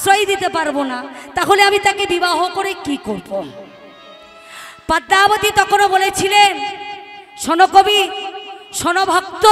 আশ্রয় দিতে পারবো না, তাহলে আমি তাকে বিবাহ করে কি করব? পদ্মাবতী তখনও বলেছিলেন, শোনো কবি, শোনো ভক্ত,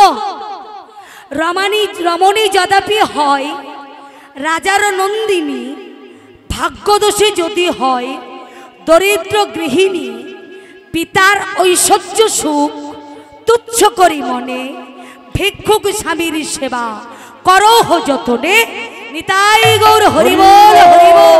রমণী যদাপি হয় রাজার নন্দিনী, ভাগ্যদোষে যদি হয় দরিদ্র গৃহিণী, পিতার ঐশ্বর্য সুখ তুচ্ছ করি মনে, ভিক্ষুক স্বামীর সেবা করহ যতনে, নিতাই গৌর হরিবোল হরিবোল।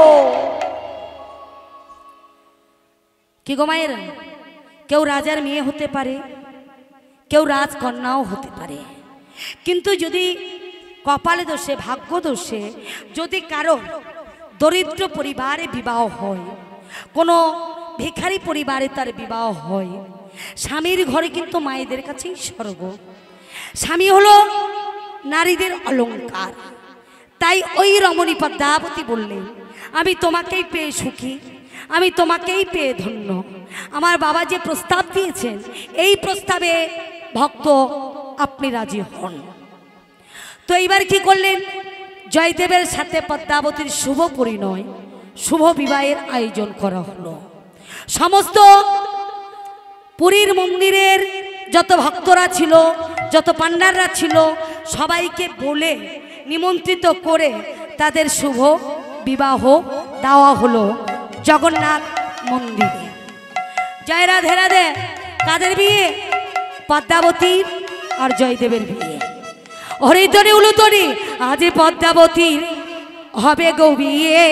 কি গো মায়ের, কেউ রাজার মেয়ে হতে পারে, কেউ রাজকন্যাও হতে পারে, কিন্তু যদি কপালে দোষে ভাগ্য দোষে যদি কারো দরিদ্র পরিবারে বিবাহ হয়, কোনো ভিখারি পরিবারে তার বিবাহ হয়, স্বামীর ঘরে কিন্তু মায়েদের কাছেই স্বর্গ। স্বামী হলো নারীদের অলংকার। তাই ওই রমণী পদ্মাবতী বললেন, আমি তোমাকেই পেয়ে সুখী, আমি তোমাকেই পেয়ে ধন্য। আমার বাবা যে প্রস্তাব দিয়েছেন, এই প্রস্তাবে ভক্ত আপনি রাজি হন। তো এইবার কি করলেন, জয়দেবের সাথে পদ্মাবতীর শুভ পরিণয়, শুভ বিবাহের আয়োজন করা হলো। সমস্ত পুরীর মন্দিরের যত ভক্তরা ছিল, যত পান্ডাররা ছিল, সবাইকে বলে নিমন্ত্রিত করে তাদের শুভ বিবাহ দেওয়া হলো জগন্নাথ মন্দিরে। জয় রাধে রাধে। কাদের বিয়ে? পদ্মাবতীর আর জয়দেবের বিয়ে। হরিতরি উলুতরি আজ পদ্মাবতীর হবে গো বিয়ে,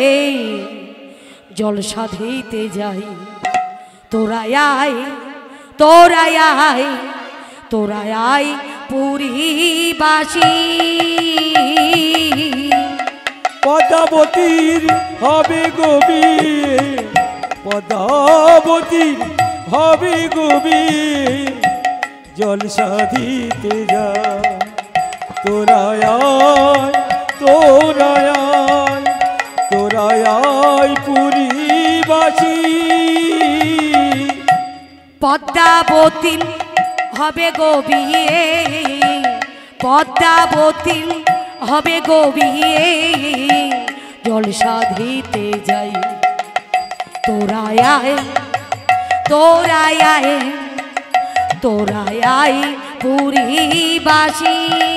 জলসা দিতে যাই তোরা আয়, তোরা আয়, তোরা আয় পুরীবাসী। পদ্মাবতীর হবে গো বিয়ে, পদ্মাবতীর হবে গো বিয়ে, জলসা দিতে যা তোরা আয়, তোরা আয়, তোরা আয় পুরীবাসী। পদ্মাবতীর হবে গো বিয়ে, পদ্মাবতীর হবে গো বিয়ে, জলসা দিতে যাই তোরা আয়, তোরা আয়, তোরা আয় পুরীবাসী।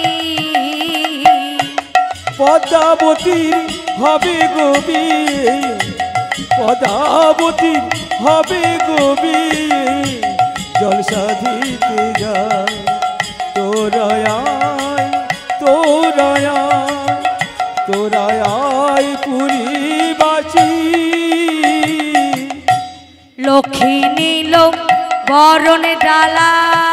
পদ্মাবতীর হবে গো বিয়ে, পদ্মাবতীর হবে গো বিয়ে, জলসা দিতে যায় তোরা আয়, তোরা আয়, তোরা আয় পুরীবাসী। লক্ষ্মী নীল বরণ ডালা,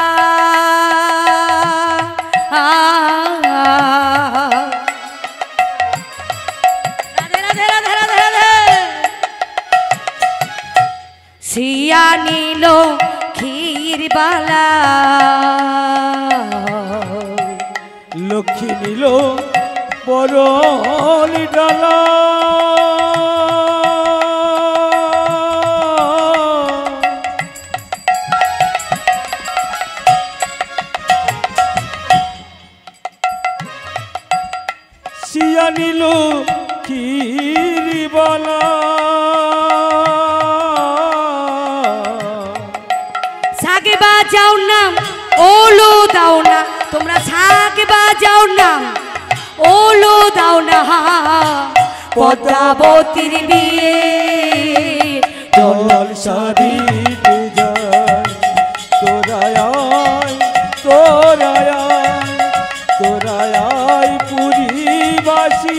সিয়া নীল ক্ষীরবালা, লক্ষ্মী নীল বরণ ডালা, সিয়া নীল ক্ষীরবালা, সাগে বাজাও নাম ওলো দাও না, তোমরা সাগে বাজাও নাম ওলো দাও না, পদ্মাবতীর বিয়ে জলসা দিতে যায় তোরা আয়, তোরা আয়, তোরা আয় পুরীবাসী।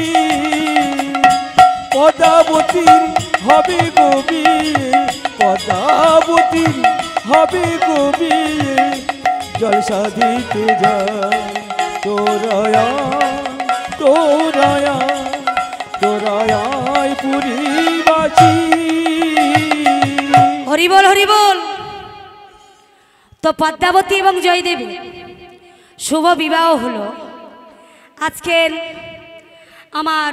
পদ্মাবতীর হবে গো বিয়ে, পদ্মাবতীর হবে গো বিয়ে, জলসা দিতে যায় তোরা আয়, তোরা আয়, তোরা আয় পুরীবাসী। হরিবল হরিবল। তো পদ্মাবতী এবং জয়দেবী শুভ বিবাহ হলো। আজকের আমার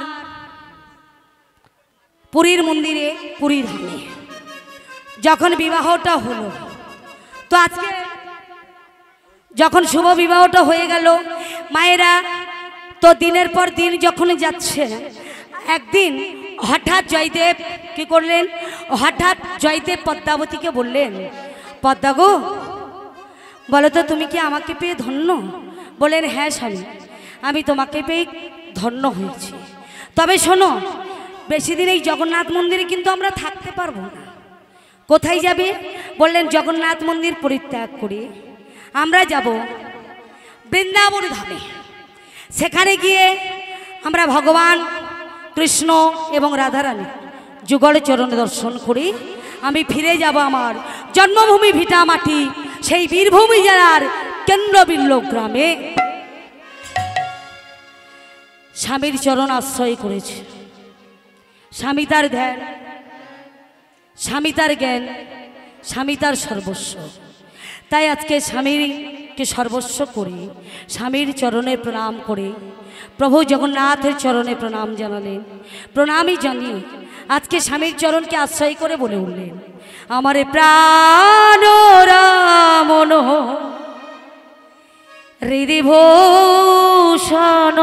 পুরীর মন্দিরে, পুরীর ধামে যখন বিবাহটা হলো, তো আজকে যখন শুভ বিবাহটা হয়ে গেল, মায়েরা তো দিনের পর দিন যখন যাচ্ছে, একদিন হঠাৎ জয়দেব কি করলেন, হঠাৎ জয়দেব পদ্মাবতীকে বললেন, পদ্মা গো বলো তো তুমি কি আমাকে পেয়ে ধন্য? বলেন হ্যাঁ স্বামী, আমি তোমাকে পেয়ে ধন্য হয়েছি। তবে শোনো, বেশি দিন এই জগন্নাথ মন্দিরে কিন্তু আমরা থাকতে পারবো না। কোথায় যাবে? বললেন জগন্নাথ মন্দির পরিত্যাগ করে আমরা যাব বৃন্দাবন ধামে। সেখানে গিয়ে আমরা ভগবান কৃষ্ণ এবং রাধারানী যুগল চরণ দর্শন করে আমি ফিরে যাব আমার জন্মভূমি ভিটা মাটি, সেই বীরভূমি জেলার কেন্দ্রবিল্ল গ্রামে। স্বামীর চরণ আশ্রয় করেছে, স্বামী তার ধ্যান, স্বামী তার জ্ঞান, স্বামী তার সর্বস্ব। তাই আজকে স্বামীকে সর্বস্ব করে স্বামীর চরণে প্রণাম করে প্রভু জগন্নাথের চরণে প্রণাম জানালেন। প্রণামই জানিয়ে আজকে স্বামীর চরণকে আশ্রয় করে বলে উঠলেন, আমার প্রাণ রামন হৃদিভূষণ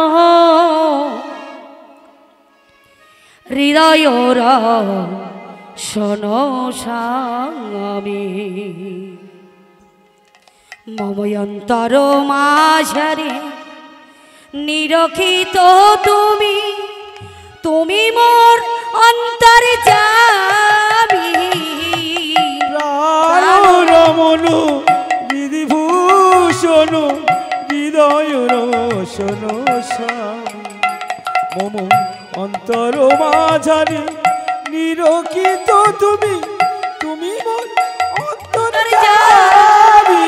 হৃদয় শোন স্বামী মময়ন্তর মাঝারে নিরখিত তুমি, তুমি মোর অন্তর যাবি। রমন বিধিভূষণ হৃদয় রোশন মম অন্তর মাঝারে নিরখিত তুমি, তুমি মোর অন্তর যাবি।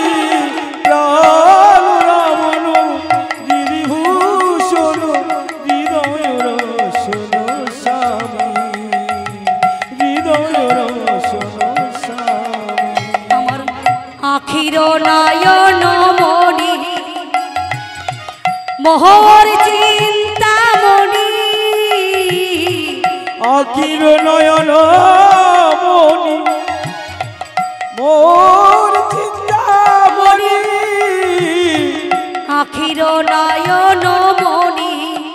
রমন বিধিভূষণ হৃদয় রোশন স্বামী, হৃদয় রোশন স্বামী। আমার আখির নয়ন মণি মোহর চিন্তামণি, আখির নয়ন মণি মোর চিন্তামণি, আখির নয়ন মণি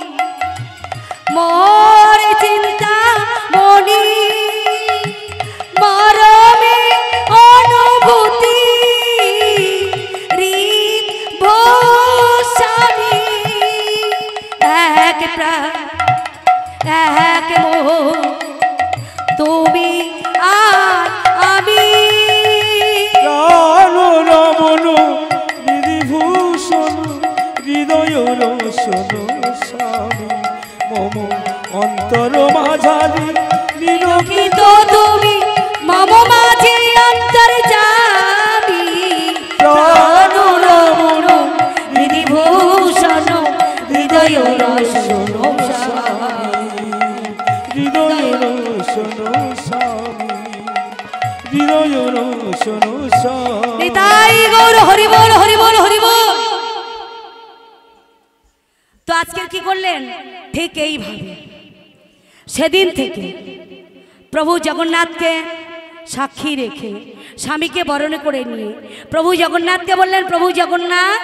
মোর চিন্তামণি, মরমে অনুভূতি হৃদ ভূষণী, এক প্রাণ এক মোহ তুমি আর আমি। রমন বিধিভূষণ হৃদয় রোশন স্বামী মম অন্তর মাঝারি নিরখিত তুমি মম মাঝে অন্তর যাবি। রমন বিধিভূষণ হৃদয় রোশন হৃদয় রোশন স্বামী, হৃদয় রোশন স্বামী। নিতাই গৌর হরি বল হরি বল হরি বল। তো আজকে কি করলেন? ঠিক এইভাবে সেদিন থেকে প্রভু জগন্নাথকে সাক্ষী রেখে স্বামীকে বরণ করে নিয়ে প্রভু জগন্নাথকে বললেন, প্রভু জগন্নাথ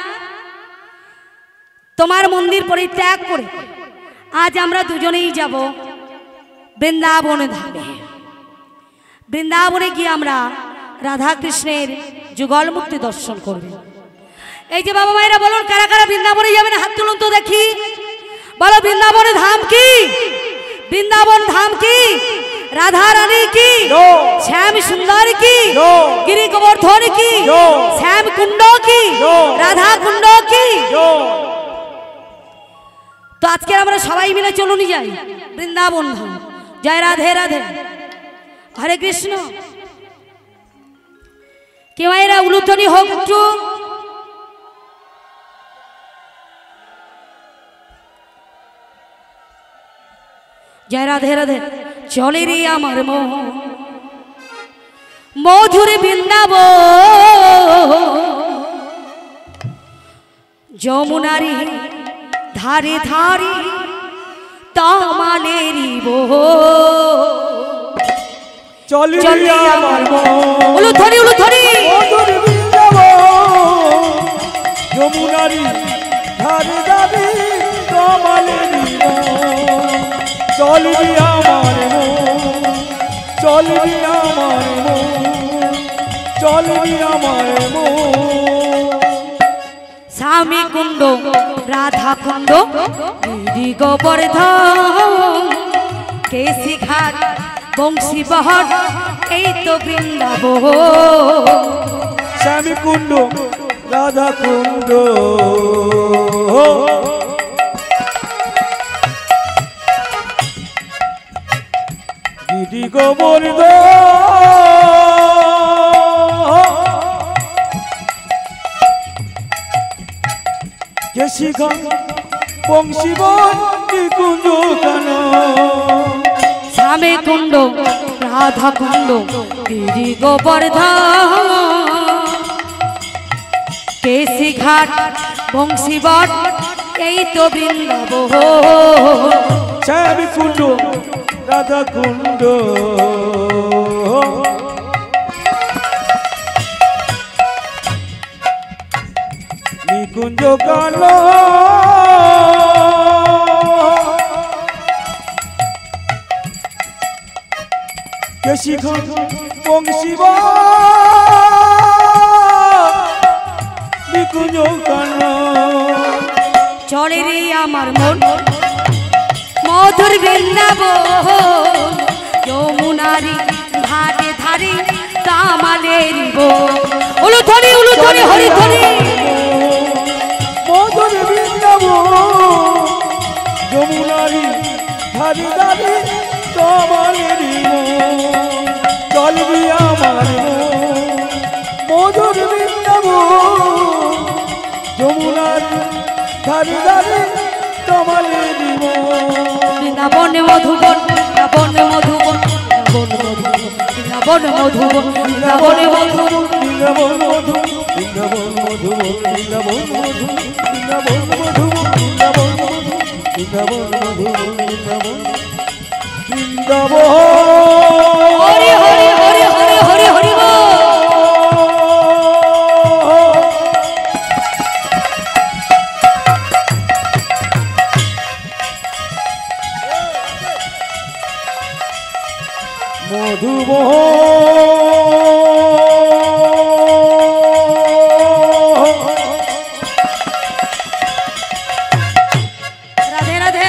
তোমার মন্দির পরিত্যাগ করে আজ আমরা দুজনেই যাব বৃন্দাবন ধামে। বৃন্দাবনে গিয়ে আমরা রাধা কৃষ্ণের যুগল মুক্তি দর্শন করব। এই যে বাবা মায়েরা বলুন, কারা কারা বৃন্দাবনে যাবেন? হাত তুলুন তো দেখি। বলো বৃন্দাবন ধাম কি? বৃন্দাবন ধাম কি? রাধা রানী কি? শ্যাম সুন্দর কি? গিরি গোবর্ধন কি? শ্যাম কুণ্ড কি? রাধা কুণ্ড কি? তো আজকে আমরা সবাই মিলে চলুন যাই বৃন্দাবন ধাম। জয় রাধে রাধে, হরে কৃষ্ণ। কে মায়েরা উলুধ্বনি হোক একটু। জয় রাধে রাধে। চলে রে আমার মন মধুর বৃন্দাবন, যমুনারি ধারে ধারে তামালেরি বহ। চলে আমার মন উলুধ্বনি উলুধ্বনি। মধুর বৃন্দাবন, যমুনারি ধারে ধারে কমলেরি মন। চলবি আমার মন চলবি আমার মন চলবি আমার মন স্বামী কুণ্ড রাধা কুণ্ড গিরি গোবর্ধন কেশি ঘাট বংশী বহর এই তো বৃন্দাবন স্বামী কুণ্ড রাধা কুণ্ড গিরি গোবর্ধন কেশি ঘাট বংশী বন কুঞ্জ কান স্বামী কুণ্ড রাধা কুণ্ড গিরি গোবর্ধন কেশি ঘাট বংশী বট এই তো বৃন্দাবন স্বামী কুণ্ড রাধা কুণ্ড নিকুঞ্জ কান কেশি ঘাট বংশী নিকুঞ্জ কান চলে রে আমার মন মধুর বৃন্দাবন যমুনারি ঘাটে ধারে তামালের উলু ধরি হরি ধরি মধুর বৃন্দাবন যমুনারি ধারে ধারে তামালের চলবি আমার মধুর বৃন্দাবন যমুনারি ধারে ধারে তামালের বৃন্দাবনে মধুবন বৃন্দাবন মধুবন বৃন্দাবন মধুবন বৃন্দাবনে মধুবন বৃন্দাবন মধু বৃন্দাবন মধু বৃন্দাবন মধু বৃন্দাবন মধু বৃন্দাবন মধু বৃন্দাবন মধু বৃন্দাবন বৃন্দাবন হরি হরি হরি হরি হরি হরি বল রাধে রাধে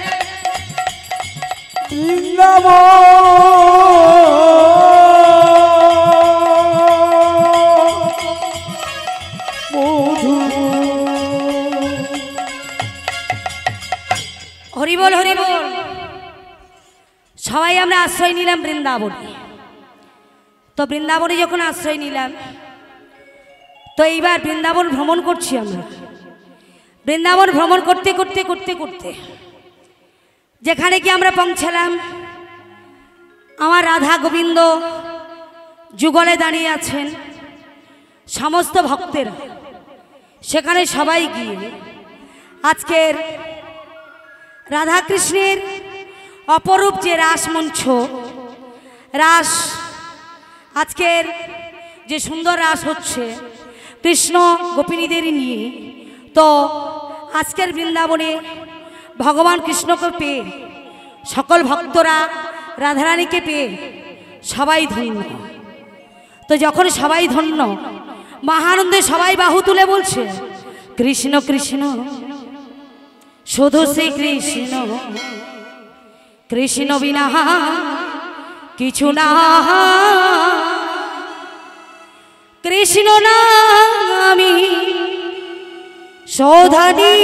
হরি বল হরি বল সবাই আমরা আশ্রয় নিলাম বৃন্দাবনে তো বৃন্দাবনে যখন আশ্রয় নিলাম তো এইবার বৃন্দাবন ভ্রমণ করছি আমরা বৃন্দাবন ভ্রমণ করতে করতে করতে করতে যেখানে কি আমরা পৌঁছালাম আমার রাধা গোবিন্দ যুগলে দাঁড়িয়ে আছেন সমস্ত ভক্তেরা সেখানে সবাই গিয়ে আজকের রাধা কৃষ্ণের অপরূপ যে রাসমঞ্চ রাস আজকের যে সুন্দর রাস হচ্ছে কৃষ্ণ গোপিনীদের নিয়ে তো আজকের বৃন্দাবনে ভগবান কৃষ্ণকে পেয়ে সকল ভক্তরা রাধারানীকে পেয়ে সবাই ধন্য তো যখন সবাই ধন্য মহানন্দে সবাই বাহু তুলে বলছে কৃষ্ণ কৃষ্ণ শুধু শ্রী কৃষ্ণ কৃষ্ণ বিনা কিছু না কৃষ্ণ নামি সৌধানি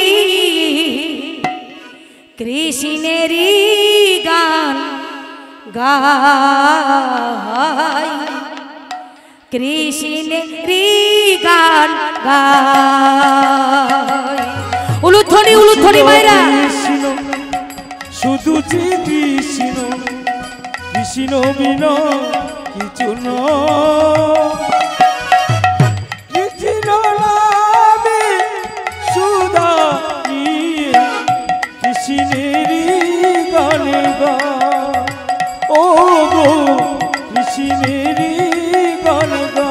কৃষ্ণেরই গান গাই কৃষ্ণেরই গান গাই উলুধ্বনি মায়েরা শুধু কৃষ্ণ কৃষ্ণ বিন কিছু কৃষ্ণ নামে সুধা নিয়ে কৃষ্ণেরই গান গা ও গো কৃষ্ণেরই গান গা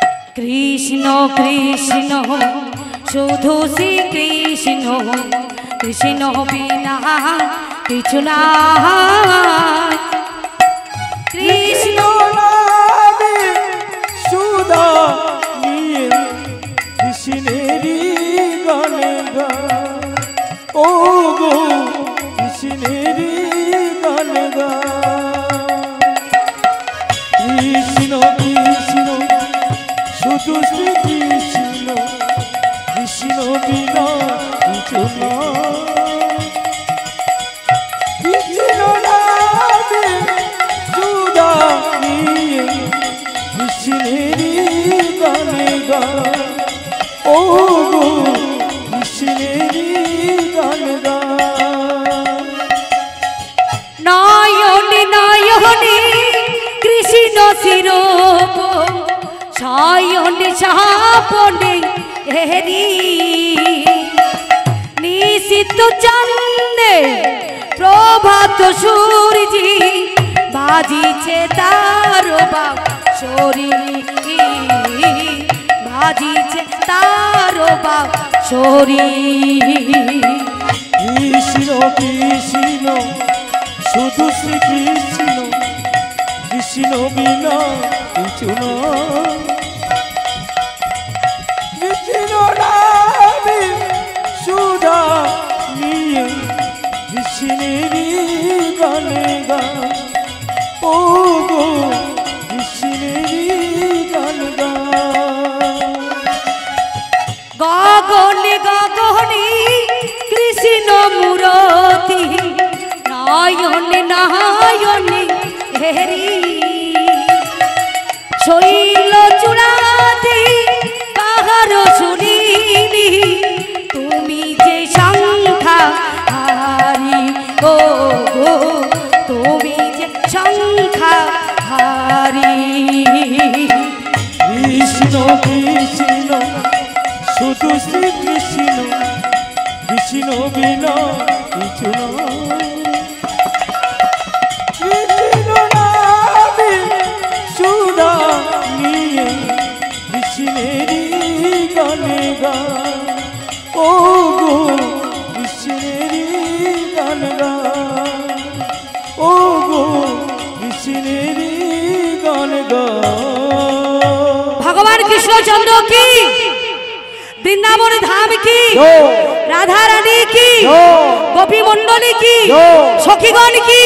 কৃষ্ণ কৃষ্ণ শুধু শ্রী কৃষ্ণ কৃষ্ণ বিনা কিছু নাই কৃষ্ণ নামে সুধা নিয়ে কৃষ্ণেরই গানে গান ও গো কৃষ্ণেরই গানে গান কৃষ্ণ কৃষ্ণ শুধু শ্রী কৃষ্ণ কৃষ্ণ বিনা কিছু নয় কৃষ্ণ নামে সুধা নিয়ে কৃষ্ণেরই গানে গান ও গো কৃষ্ণেরই গানে গান নয়নে নয়নে কৃষ্ণ শিরোপ সায়নে সাপনে হেরি নিশিত চন্দে প্রভাত সূর্যি বাজিছে তার বাঁশরি বাজিছে তার বাঁশরি কৃষ্ণ কৃষ্ণ শুধু শ্রী কৃষ্ণ কৃষ্ণ বিনা কিছু নয় কৃষ্ণ নামে সুধা নিয়ে কৃষ্ণেরই গানে গান ও গো কৃষ্ণেরই গানে গান গগনে গগনে কৃষ্ণ মূরতি নয়নে নয়নে হেরি শৈল চূড়াতে কাহার শুনিনি তুমি যে সংখ্যা হারি ও গো তুমি যে সংখ্যা হারি কৃষ্ণ কৃষ্ণ শুধু শ্রী কৃষ্ণ কৃষ্ণ বিনা কিছু নয় কৃষ্ণ নামে সুধা নিয়ে কৃষ্ণেরই গানে গান ও গো কৃষ্ণেরই গানে গান ও গো কৃষ্ণেরই গানে গান ভগবান কৃষ্ণচন্দ্র কি বৃন্দাবন ধাম কি রাধা রানী কি গোপী মন্ডলী কি সখীগণ কি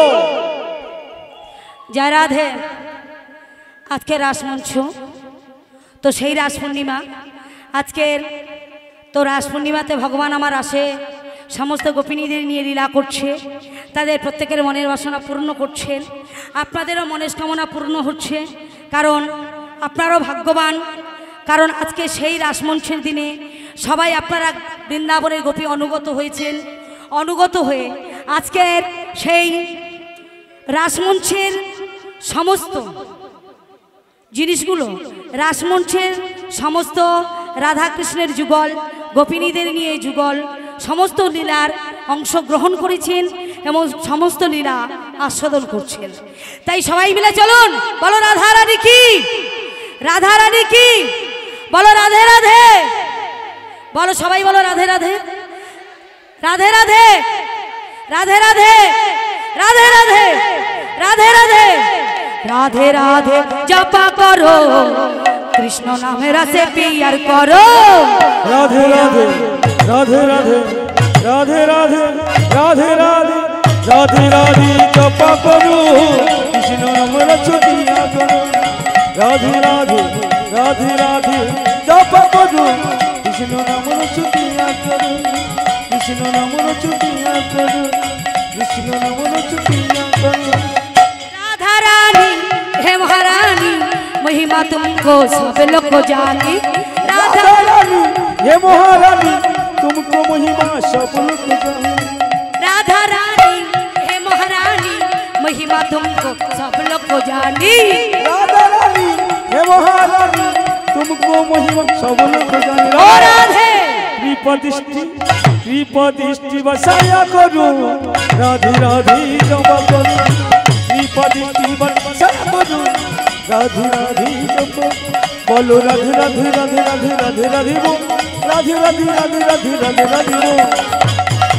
জয় রাধে। আজকে রাসমঞ্চ তো সেই রাস পূর্ণিমা আজকের তো রাস পূর্ণিমাতে ভগবান আমার আসে সমস্ত গোপিনীদের নিয়ে লীলা করছে তাদের প্রত্যেকের মনের বাসনা পূর্ণ করছেন আপনাদেরও মনস্কামনা পূর্ণ হচ্ছে কারণ আপনারাও ভাগ্যবান কারণ আজকে সেই রাসমঞ্চের দিনে সবাই আপনারা বৃন্দাবনের গোপী অনুগত হয়েছেন অনুগত হয়ে আজকের সেই রাসমঞ্চের সমস্ত জিনিসগুলো রাসমঞ্চের সমস্ত রাধাকৃষ্ণের যুগল গোপিনীদের নিয়ে যুগল সমস্ত লীলার অংশগ্রহণ করেছেন এবং সমস্ত লীলা আস্বাদন করছেন তাই সবাই মিলে চলুন বলো রাধা রানী কি রাধা রানী কি বলো রাধে রাধে বলো সবাই বলো রাধে রাধে রাধে রাধে রাধে রাধে রাধে রাধে রাধে রাধে রাধে রাধে জপা করো কৃষ্ণ নামে রসে পিয়ার করো রাধে রাধে রাধে রাধে রাধে রাধে রাধে রাধে রাধে রাধে জপা করো কৃষ্ণ নাম রচনা করো রাধে রাধে রাধে রাধে জপা করো কৃষ্ণ নাম রচনা করো কৃষ্ণ নাম রচনা করো কৃষ্ণ নাম রচনা করো राधा रानी हे महारानी महिमा तुमको सब लोग जाने राधा रानी हे महारानी तुमको महिमा सब लोग जाने राधा रानी हे महारानी महिमा तुमको सब लोग जाने राधा रानी हे महारानी तुमको महिमा सब लोग जाने ओ राधे कृपा बसाया करो राधे राधे जपा करो कृपा बसाया करो राधे राधे जपा बोलो राधे राधे राधे राधे राधे राधे राधे राधे राधे राधे राधे राधे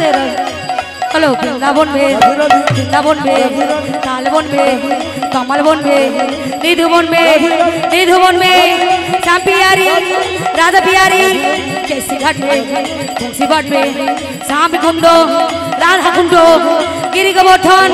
রাধে রাধে হলো বৃন্দাবন বে বৃন্দাবন বে তাল বনবে কমল বনবে নিধু বনবে নিধু বনবে শ্যাম পিয়ারি রাধা পিয়ারি কেসি ঘাটবে তুলসী বাটবে শ্যাম কুণ্ড রাধা কুণ্ড গিরি গোবর্ধন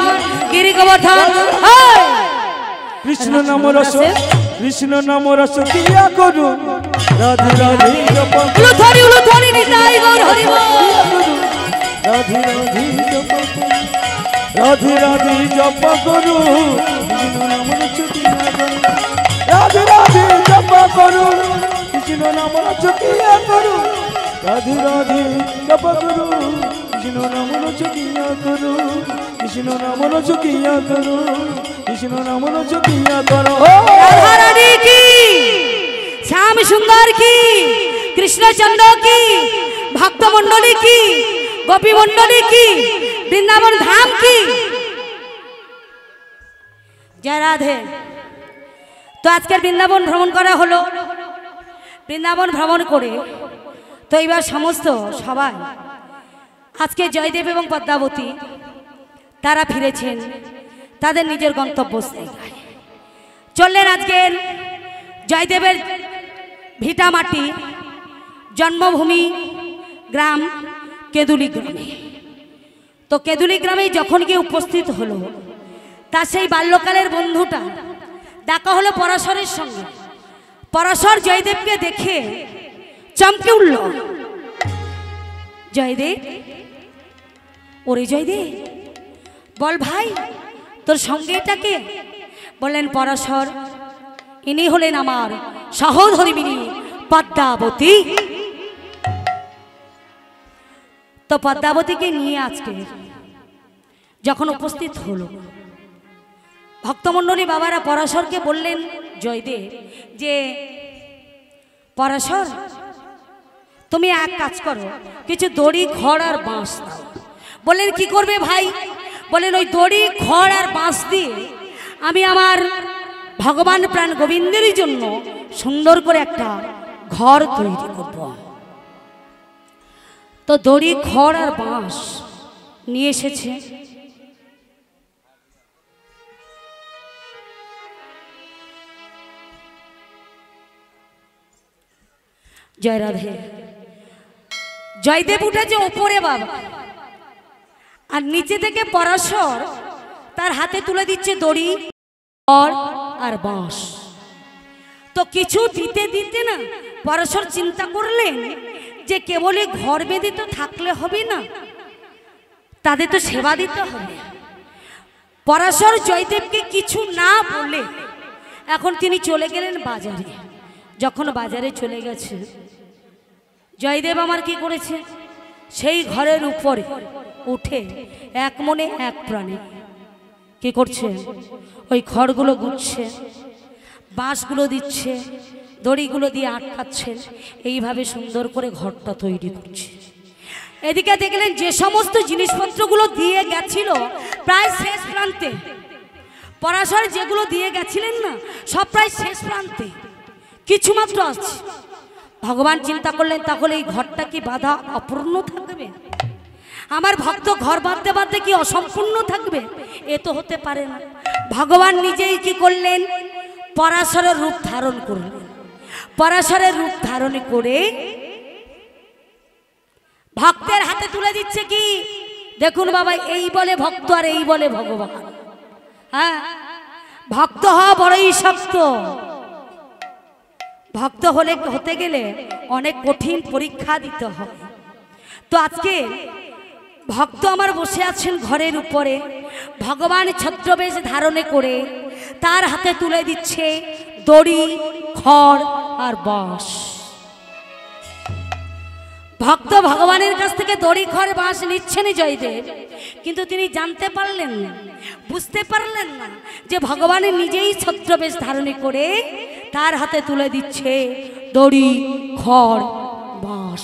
কৃষ্ণ নাম রস কিয়া করু রাধে রাধে জপ উলুধ্বনি নিতাই গৌর হরি বল রাধে রাধে জপ রাধে রাধে জপ করু কৃষ্ণ নাম রস কিয়া করু রাধে রাধে জপ করু কৃষ্ণ নাম রস কিয়া করু রাধে রাধে জপ করু কৃষ্ণ নাম রস কিয়া করু কৃষ্ণ নাম রস কিয়া করু কৃষ্ণ নাম রস কিয়া করু রাধা রানী কি শ্যাম সুন্দর কি কৃষ্ণচন্দ্র কি ভক্ত মন্ডলী কি গোপী মন্ডলী কি বৃন্দাবন ধাম কি জয় রাধে। তো আজকের বৃন্দাবন ভ্রমণ করা হলো। বৃন্দাবন ভ্রমণ করে তো এবার সমস্ত সবাই আজকে জয়দেব এবং পদ্মাবতী তারা ফিরেছেন তাদের নিজের গন্তব্যস্থলে। চললেন আজকের জয়দেবের ভিটা মাটি জন্মভূমি গ্রাম কেঁদুলি গ্রামে। তো কেঁদুলি গ্রামে যখন গিয়ে উপস্থিত হলো তার সেই বাল্যকালের বন্ধুটা দেখা হলো পরাশরের সঙ্গে। পরাশর জয়দেবকে দেখে চমকে উঠল। জয়দেব, ওরে জয়দেব, বল ভাই তোর সঙ্গে এটাকে? বললেন পরাশর, ইনি হলেন আমার সহধর্মিণী পদ্মাবতী। তো পদ্মাবতীকে নিয়ে আজকে যখন উপস্থিত হলো ভক্তমণ্ডলী বাবারা পরাশরকে বললেন জয়দেব যে পরাশর তুমি এক কাজ করো, কিছু দড়ি খড় আর বাঁশ দাও। বললেন কি করবে ভাই? বললেন ওই দড়ি খড় আর বাঁশ দিয়ে আমি আমার ভগবান প্রাণ গোবিন্দের জন্য সুন্দর করে একটা ঘর তৈরি করব। তো দড়ি খড় আর বাঁশ নিয়ে এসেছে। জয় রাধে। জয়দেব উঠেছে ওপরে বাবা, আর নিচে থেকে পরাশর তার হাতে তুলে দিচ্ছে দড়ি খড় আর বাঁশ। তো কিছু দিতে দিতে না পরাশর চিন্তা করলেন যে কেবলই ঘর বেঁধে তো থাকলে হবে না, তাদের তো সেবা দিতে হবে। পরাশর জয়দেবকে কিছু না বলে এখন তিনি চলে গেলেন বাজারে। যখন বাজারে চলে গেছে জয়দেব আমার কি করেছে, সেই ঘরের উপরে উঠে এক মনে এক প্রাণে কি করছে, ওই খড়গুলো গুছছে, বাঁশগুলো দিচ্ছে, দড়িগুলো দিয়ে আটকাচ্ছে, এইভাবে সুন্দর করে ঘরটা তৈরি করছে। এদিকে দেখলেন যে সমস্ত জিনিসপত্রগুলো দিয়ে গেছিল প্রায় শেষ প্রান্তে, পরাশর যেগুলো দিয়ে গেছিলেন না সব প্রায় শেষ প্রান্তে, কিছু মাত্র আছে। ভগবান চিন্তা করলেন তাহলে এই ঘরটা কি বাঁধা অপূর্ণ থাকবে? আমার ভক্ত ঘর বাঁধতে বাঁধতে কি অসম্পূর্ণ থাকবে? এ তো হতে পারে না। ভগবান নিজেই কি করলেন, পরাশরের রূপ ধারণ করলেন। পরাশরের রূপ ধারণ করে ভক্তের হাতে তুলে দিচ্ছে কি, দেখুন বাবা, এই বলে ভক্ত আর এই বলে ভগবান। হ্যাঁ, ভক্ত হওয়া বড়ই শক্ত। ভক্ত হতে গেলে অনেক কঠিন পরীক্ষা দিতে হয়। তো আজকে ভক্ত আমার বসে আছেন ঘরের উপরে, ভগবান ছত্রবেশ ধারণে করে তার হাতে তুলে দিচ্ছে দড়ি খড় আর বাঁশ। ভক্ত ভগবানের কাছ থেকে দড়ি খড় বাঁশ নিচ্ছেন জয়দেব, কিন্তু তিনি জানতে পারলেন না, বুঝতে পারলেন না যে ভগবানের নিজেই ছত্রবেশ ধারণে করে তার হাতে তুলে দিচ্ছে দড়ি খড় বাঁশ।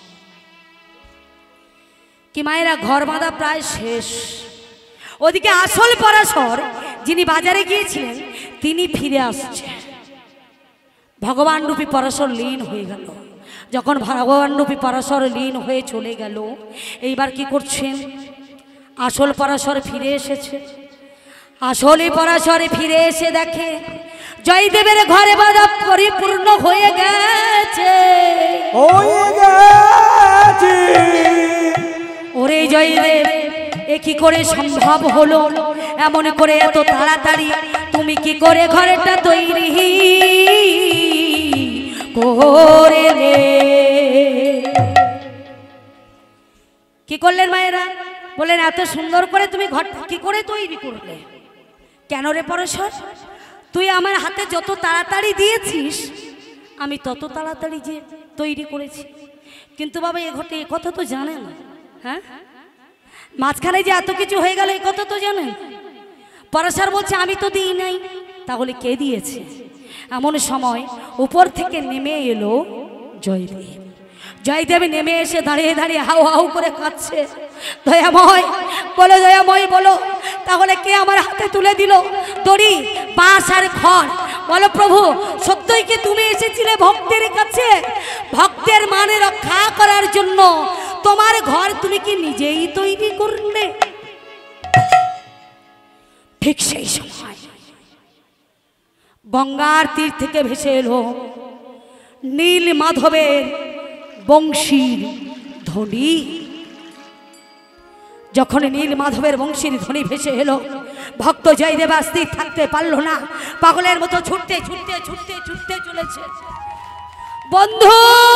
কি মায়েরা, ঘর বাঁধা প্রায় শেষ। ওদিকে আসল পরাশর যিনি বাজারে গিয়েছিলেন তিনি ফিরে আসছে। ভগবান রূপী পরাশর লীন হয়ে গেল। যখন ভগবান রূপী পরাশর লীন হয়ে চলে গেল, এইবার কি করছেন? আসল পরাশর ফিরে এসেছে। আসলে পরাশরে ফিরে এসে দেখে জয়দেবের ঘরে বাধা পরিপূর্ণ হয়ে গেছে। ওরে জয়দেব, এ কি করে সম্ভব হলো? এমন করে এত তাড়াতাড়ি তুমি কি করে ঘরটা তৈরি করলে? কি করলেন মায়েরা? বললেন এত সুন্দর করে তুমি ঘরটা কি করে তৈরি করলে? কেন রে পরশ্বর, তুই আমার হাতে যত তাড়াতাড়ি দিয়েছিস আমি তত তাড়াতাড়ি যে তৈরি করেছি। কিন্তু বাবা এ ঘটে এ কথা তো জানে না। হ্যাঁ, মাঝখানে যে এত কিছু হয়ে গেল এ কথা তো জানেন। পরশ্বর বলছে আমি তো দিই নাই। তাহলে কে দিয়েছে? এমন সময় উপর থেকে নেমে এলো জয়দেব। জয়দেব নেমে এসে দাঁড়িয়ে দাঁড়িয়ে হাউ হাউ করে কাঁদছে। দয়াময় বলো, দয়াময় বলো, তাহলে কে আমার হাতে তুলে দিল দড়ি, বাঁশ আর খড়? বলো প্রভু, সত্যই কি তুমি এসেছিলে ভক্তের কাছে? ভক্তের মানে রক্ষা করার জন্য তোমার ঘর তুমি কি নিজেই তৈরি করলে? ঠিক সেই সময় গঙ্গার তীর থেকে ভেসে এলো নীল মাধবের বংশীর ধ্বনি। যখন নীল মাধবের বংশীর ধ্বনি ভেসে এলো, ভক্ত জয়দেব স্থির থাকতে পারল না, পাগলের মতো ছুটতে ছুটতে ছুটতে ছুটতে চলেছে। বন্ধু,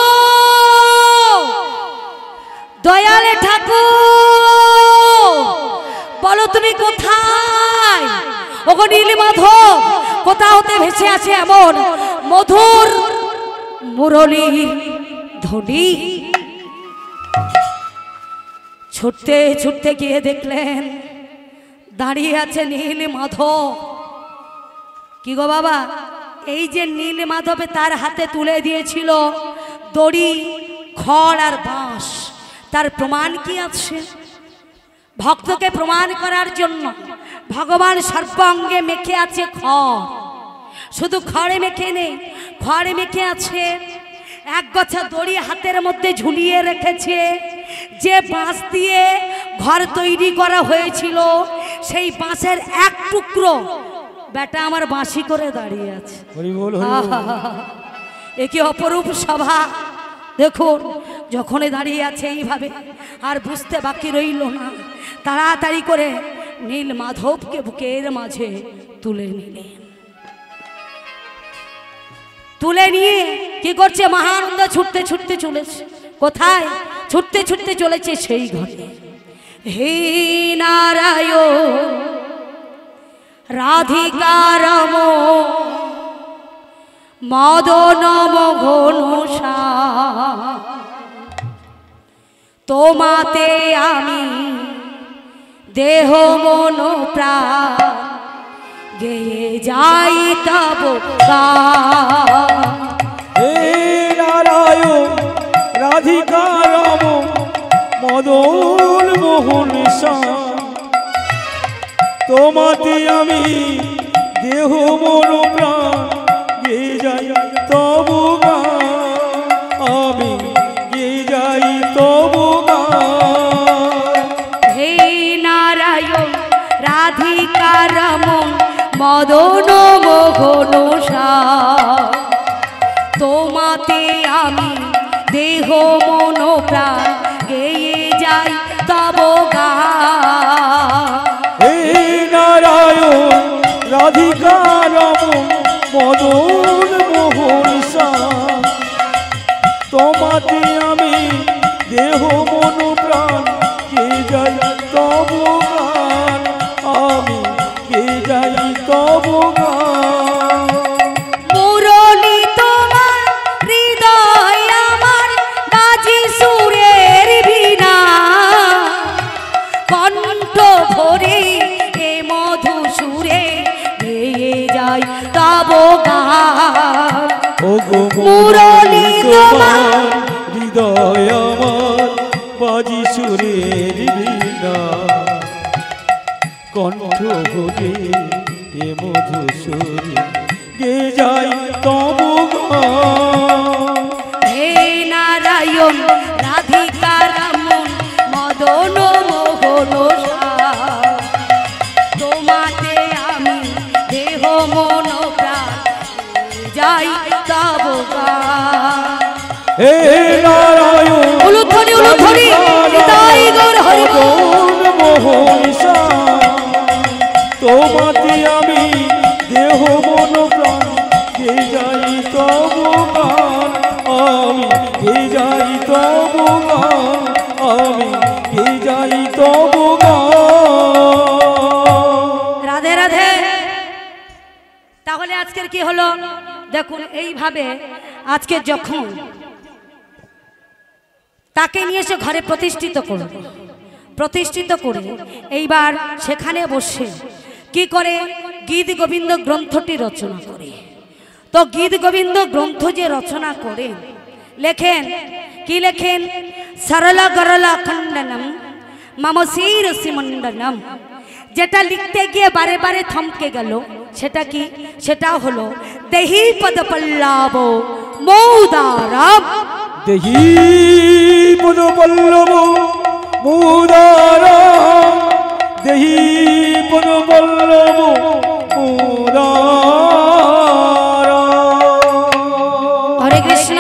দয়ালে ঠাকুর, বলো তুমি কোথায়? ওগো নীল মাধব, কোথা হতে ভেসে আছে এমন মধুর মুরলী ধ্বনি? ছুটতে ছুটতে গিয়ে দেখলেন দাঁড়িয়ে আছে নীল মাধব। কি গো বাবা, এই যে নীল মাধবে তার হাতে তুলে দিয়েছিল দড়ি, খড় আর বাঁশ, তার প্রমাণ কি আছে? ভক্তকে প্রমাণ করার জন্য ভগবান সর্বাঙ্গে মেখে আছে খড়। শুধু খড়ে মেখে নেই, খড়ে মেখে আছে এক গছা দড়ি হাতের মধ্যে ঝুলিয়ে রেখেছে। যে বাঁশ দিয়ে ঘর তৈরি করা হয়েছিল সেই বাঁশের এক টুকরো বেটা আমার বাঁশি করে দাঁড়িয়ে আছে। এ কি অপরূপ সভা! দেখুন, যখনই দাঁড়িয়ে আছে এইভাবে, আর বুঝতে বাকি রইল না, তাড়াতাড়ি করে নীল মাধবকে বুকের মাঝে তুলে নিলেন। তুলে নিয়ে কি করছে? মহানন্দ ছুটতে ছুটতে চলেছে। কোথায়? ছুটতে ছুটতে চলেছে সেই ঘরে। হে নারায়ণ রাধিকার মদন মঘনসা, তোমাতে আমি দেহ মন প্রাণ গেয়ে যাই তব গান। হে নারায়ণ রাধিকার মদন মোহনসা, তোমাতে আমি দেহ মন প্রাণ গেয়ে যাই তব গান। আমি গেয়ে যাই তব গান। হে নারায়ণ রাধিকার মদন মোহনসা, তোমাতে আমি দেহ মন প্রাণ গেয়ে যাই তব গান। হে নারায়ণ রাধিকার মদন মোহনসা, তোমাতে আমি দেহ মন প্রাণ গেয়ে যাই তব গান। আমি গেয়ে যাই তব গান। মুরলী তোমার হৃদয় আমার বাজি সুরের বীণা, কণ্ঠ ভরে এ মধু সুরে গেয়ে যাই তব গান। ওগো মুরলী তোমার হৃদয় আমার বাজি সুরের বীণা, কণ্ঠ ভরে এ মধু সুরে গেয়ে যাই তব গান। হে না আজকের কি হলো দেখুন, এইভাবে আজকে যখন তাকে নিয়ে এসে ঘরে প্রতিষ্ঠিত করে এইবার সেখানে বসে কি করে গীত গোবিন্দ গ্রন্থটি রচনা করে। তো গীত গোবিন্দ গ্রন্থ যে রচনা করে লেখেন, কি লেখেন? সরলা গরলা খণ্ডনম মম শিরসি মণ্ডনম। যেটা লিখতে গিয়ে বারে বারে থমকে গেল, সেটা কি? সেটা হলো দেহি পদ পল্লব মৌদারাম। দেহি পদ পল্লব মৌদারাম, দেহি পদ পল্লব মৌদারাম। হরে কৃষ্ণ।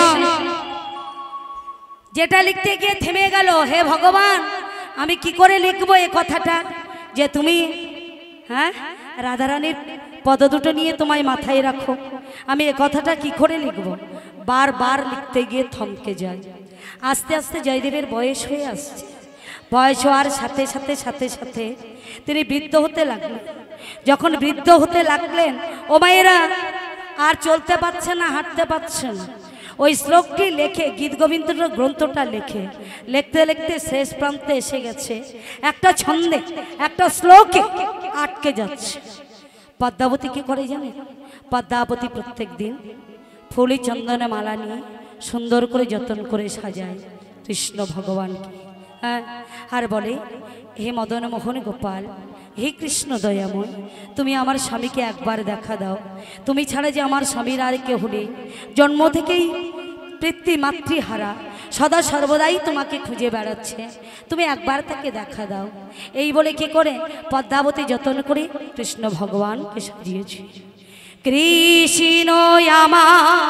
যেটা লিখতে গিয়ে থেমে গেল, হে ভগবান আমি কি করে লিখবো এ কথাটা যে তুমি রাধারানীর পদ দুটো নিয়ে তোমায় মাথায় রাখো, আমি এ কথাটা কি করে লিখব? বারবার লিখতে গিয়ে থমকে যায়। আস্তে আস্তে জয়দেবের বয়স হয়ে আসছে। বয়স হওয়ার সাথে সাথে সাথে সাথে তিনি বৃদ্ধ হতে লাগলেন। যখন বৃদ্ধ হতে লাগলেন, ও মায়েরা আর চলতে পারছে না, হাঁটতে পারছে না। ওই শ্লোকটি লেখে, গীত গোবিন্দ গ্রন্থটা লেখে, লিখতে লিখতে শেষ প্রান্তে এসে গেছে। একটা ছন্দে, একটা শ্লোকে আটকে যাচ্ছে। পদ্মাবতী কি করে জানে? পদ্মাবতী প্রত্যেক দিন ফুলি চন্দনে মালা নিয়ে সুন্দর করে যত্ন করে সাজায় কৃষ্ণ ভগবানকে। হ্যাঁ, আর বলে, হে মদন মোহন গোপাল, হে কৃষ্ণ দয়াময়, তুমি আমার স্বামীকে একবার দেখা দাও। তুমি ছাড়া যে আমার স্বামীর আর কেউ নেই, জন্ম থেকেই পিতৃ মাতৃহারা, সদা সর্বদাই তোমাকে খুঁজে বেড়াচ্ছে, তুমি একবার তাকে দেখা দাও। এই বলে কি করে পদ্মাবতী যত্ন করে কৃষ্ণ ভগবানকে সাজিয়েছে। কৃষ্ণ আমার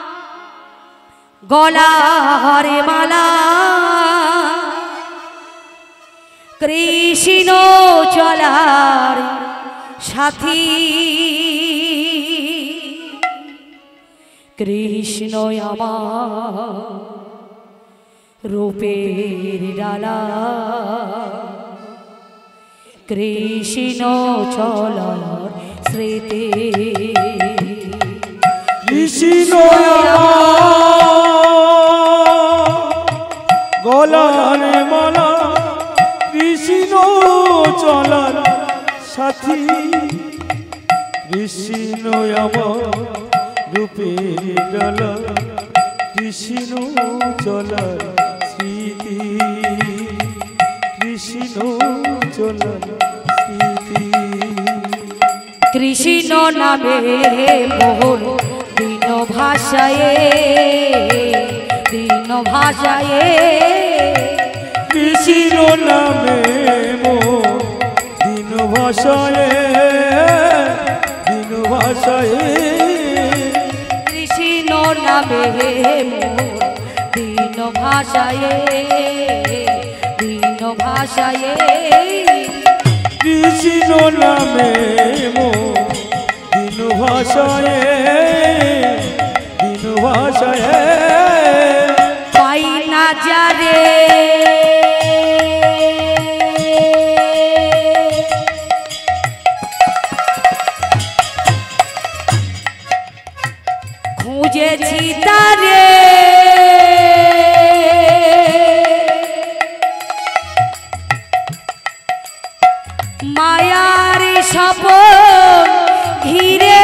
গলার মালা, কৃষ্ণ চলার সাথী, কৃষ্ণ আমার রূপের ডালা, কৃষ্ণ চলার স্মৃতি, কৃষ্ণ গলার মালা, কৃষ্ণ চলার সাথী, কৃষ্ণ আমার রূপের ডালা, কৃষ্ণ চলার স্মৃতি, কৃষ্ণ চলার স্মৃতি। কৃষ্ণ নামে মোহন দীন ভাষায়, দীন ভাষায়, কৃষ্ণ নামে মোহন দীন ভাষায়, দীন ভাষায়, কৃষ্ণ নামে মোহন দীন ভাষায়, দীন ভাষায়, কৃষ্ণ নামে মোহন দীন ভাষায়, দীন ভাষায়, পাই না যারে খুঁজেছি তারে, মায়ার স্বপন ঘিরে,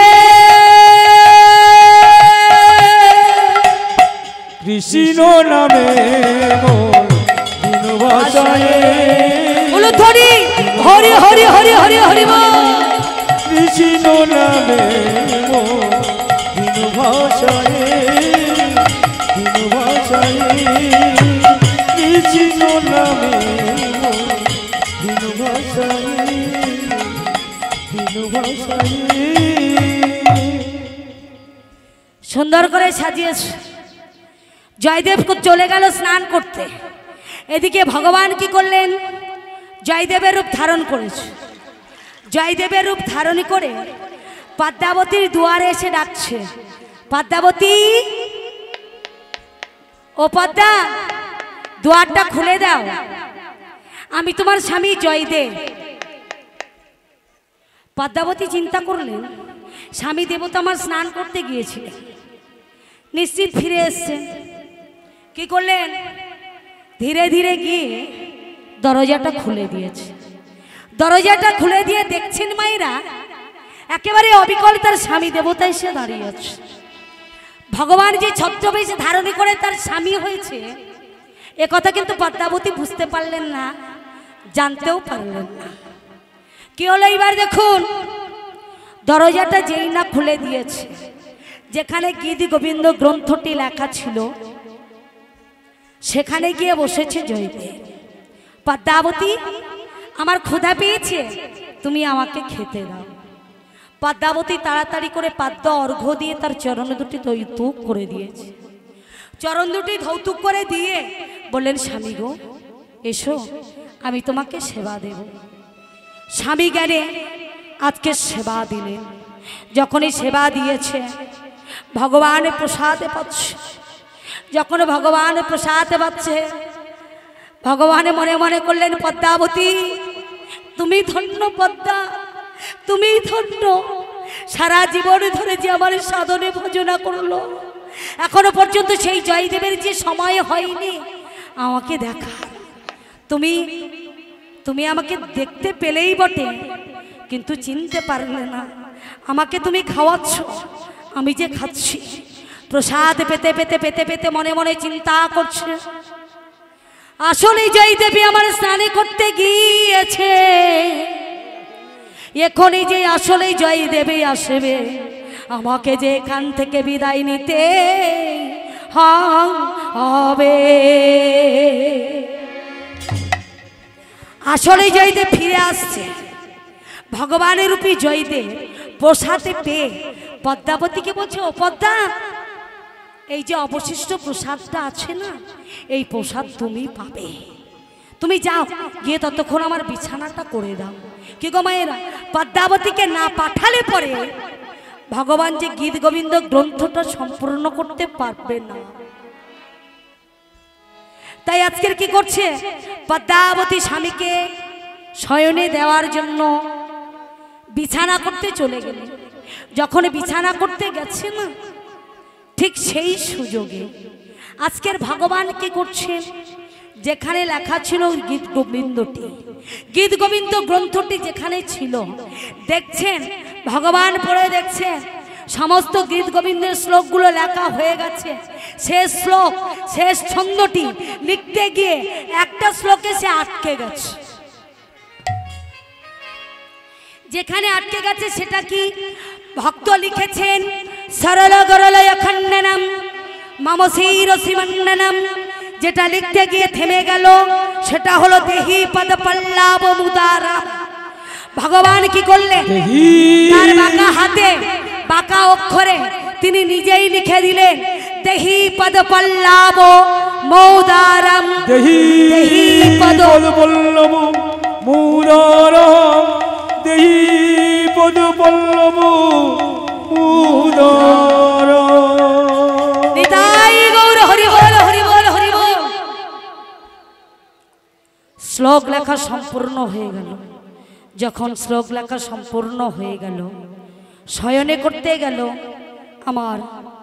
কৃষ্ণ নামে মোহন দীন ভাষায়, বলো ধরি হরি হরি হরি হরি হরি বল। কৃষ্ণ নামে মোহন দীন ভাষায়, দীন ভাষায়, কৃষ্ণ নামে মোহন দীন ভাষায়, দীন ভাষায়। সুন্দর করে সাজিয়েছে। জয়দেব চলে গেল স্নান করতে, এদিকে ভগবান কি করলেন? জয়দেবের রূপ ধারণ করেছে। জয়দেবের রূপ ধারণ করে পদ্মাবতীর দুয়ারে এসে ডাকছে, পদ্মাবতী, ও পদ্মা, দুয়ারটা খুলে দাও, আমি তোমার স্বামী জয়দেব। পদ্মাবতী চিন্তা করলেন, স্বামী দেবতা আমার স্নান করতে গিয়েছিলেন, নিশ্চিত ফিরে এসছেন। কি করলেন? ধীরে ধীরে গিয়ে দরজাটা খুলে দিয়েছে। দরজাটা খুলে দিয়ে দেখছেন মায়েরা একেবারে অবিকল তার স্বামী দেবতা এসে দাঁড়িয়ে আছে। ভগবান যে ছত্রবেশ ধারণ করে তার স্বামী হয়েছে এ কথা কিন্তু পদ্মাবতী বুঝতে পারলেন না, জানতেও পারলেন না। কি হলো এইবার দেখুন, দরজাটা যেই না খুলে দিয়েছে, যেখানে গীত গোবিন্দ গ্রন্থটি লেখা ছিল সেখানে গিয়ে বসেছে জয়দেব। পদ্মাবতী, আমার ক্ষুধা পেয়েছে, তুমি আমাকে খেতে দাও। পদ্মাবতী তাড়াতাড়ি করে পাদ্য অর্ঘ্য দিয়ে তার চরণ দুটি ধৌতুক করে দিয়েছে। চরণ দুটি ধৌতুক করে দিয়ে বললেন, স্বামী গো এসো, আমি তোমাকে সেবা দেব। স্বামী জ্ঞানে আজকে সেবা দিলেন। যখনই সেবা দিয়েছে ভগবান প্রসাদে পাচ্ছে। যখন ভগবান প্রসাদে পাচ্ছে, ভগবান মনে মনে করলেন, পদ্মাবতী তুমি ধন্য, পদ্মা তুমি ধন্য। সারা জীবন ধরে যে আমার সাধনে ভজনা করলো, এখনো পর্যন্ত সেই জয়দেবের যে সময় হয়নি আমাকে দেখা। তুমি তুমি আমাকে দেখতে পেলেই বটে, কিন্তু চিনতে পারলে না। আমাকে তুমি খাওয়াচ্ছ, আমি যে খাচ্ছি। প্রসাদ পেতে পেতে পেতে পেতে মনে মনে চিন্তা করছে, আসলে জয়দেবী আমার স্নানে করতে গিয়েছে, এখনই যে আসলে জয়দেবী আসবে, আমাকে যে এখান থেকে বিদায় নিতে হবে। আসলে জয়দেব ফিরে আসছে। ভগবানের রূপী জয়দেব প্রসাদে পেয়ে পদ্মাবতীকে বলছে, ও পদ্মা, এই যে অবশিষ্ট প্রসাদটা আছে না, এই প্রসাদ তুমি পাবে। তুমি যাও গিয়ে ততক্ষণ আমার বিছানাটা করে দাও। কি গো মায়েরা, পদ্মাবতীকে না পাঠালে পরে ভগবান যে গীত গোবিন্দ গ্রন্থটা সম্পূর্ণ করতে পারবে না। তাই আজকের কি করছে, পদ্মাবতী স্বামীকে শয়নে দেওয়ার জন্য বিছানা করতে চলে গেল। যখন বিছানা করতে গেছে না, ঠিক সেই সুযোগে আজকের ভগবান কি করছেন, যেখানে লেখা ছিল গীত গোবিন্দটি, গীত গোবিন্দ গ্রন্থটি যেখানে ছিল, দেখছেন ভগবান পড়ে দেখছেন সমস্ত গীত গোবিন্দের শ্লোকগুলো লেখা হয়ে গেছে। শেষ শ্লোক, শেষ ছন্দটি লিখতে গিয়ে একটা শ্লোকে সে আটকে গেছে। যেখানে আটকে গেছে সেটা কি, ভক্ত লিখেছেন, সরল গরলয় খণ্ডনম মম শিরসিমণ্ডনম। যেটা লিখতে গিয়ে থেমে গেল সেটা হলো দেহি পদ পল্লাব মুদারা। ভগবান কি করলেন, তার বাঁকা হাতে বাঁকা অক্ষরে তিনি নিজেই লিখে দিলেন, দেহি পদ পল্লাব মুদারাম। দেহি পদ পল্লব মুদারাম, দেহি পদ পল্লব মুদারাম। নিতাই গৌর হরি বল, হরি বল, হরি বল। শ্লোক লেখা সম্পূর্ণ হয়ে গেল। যখন শ্লোক লেখা সম্পূর্ণ হয়ে গেল, শয়নে করতে গেল আমার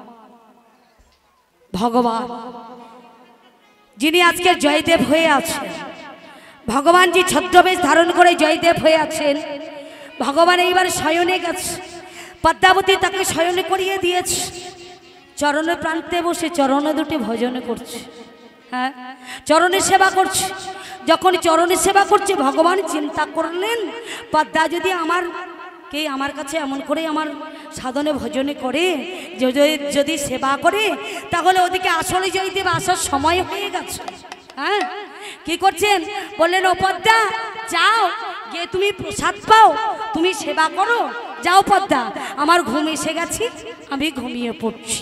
ভগবান, যিনি আজকে জয়দেব হয়ে আছেন। ভগবান যে ছদ্মবেশ ধারণ করে জয়দেব হয়ে আছেন, ভগবান এইবার শয়নে গেছে। পদ্মাবতী তাকে শয়নে করিয়ে দিয়েছে। চরণে প্রান্তে বসে চরণে দুটি ভজন করছে। হ্যাঁ, চরণে সেবা করছে। যখন চরণে সেবা করছে, ভগবান চিন্তা করলেন, পদ্মা যদি আমার কাছে এমন করে আমার সাধনে ভজনে করে, যদি সেবা করে, তাহলে ওদিকে আসলে জয়দেব আসার সময় হয়ে গেছে। হ্যাঁ, কি করছেন, বললেন, ও পদ্মা যাও গিয়ে তুমি প্রসাদ পাও, তুমি সেবা করো, যাও পদ্মা, আমার ঘুম এসে গেছে, আমি ঘুমিয়ে পড়ছি।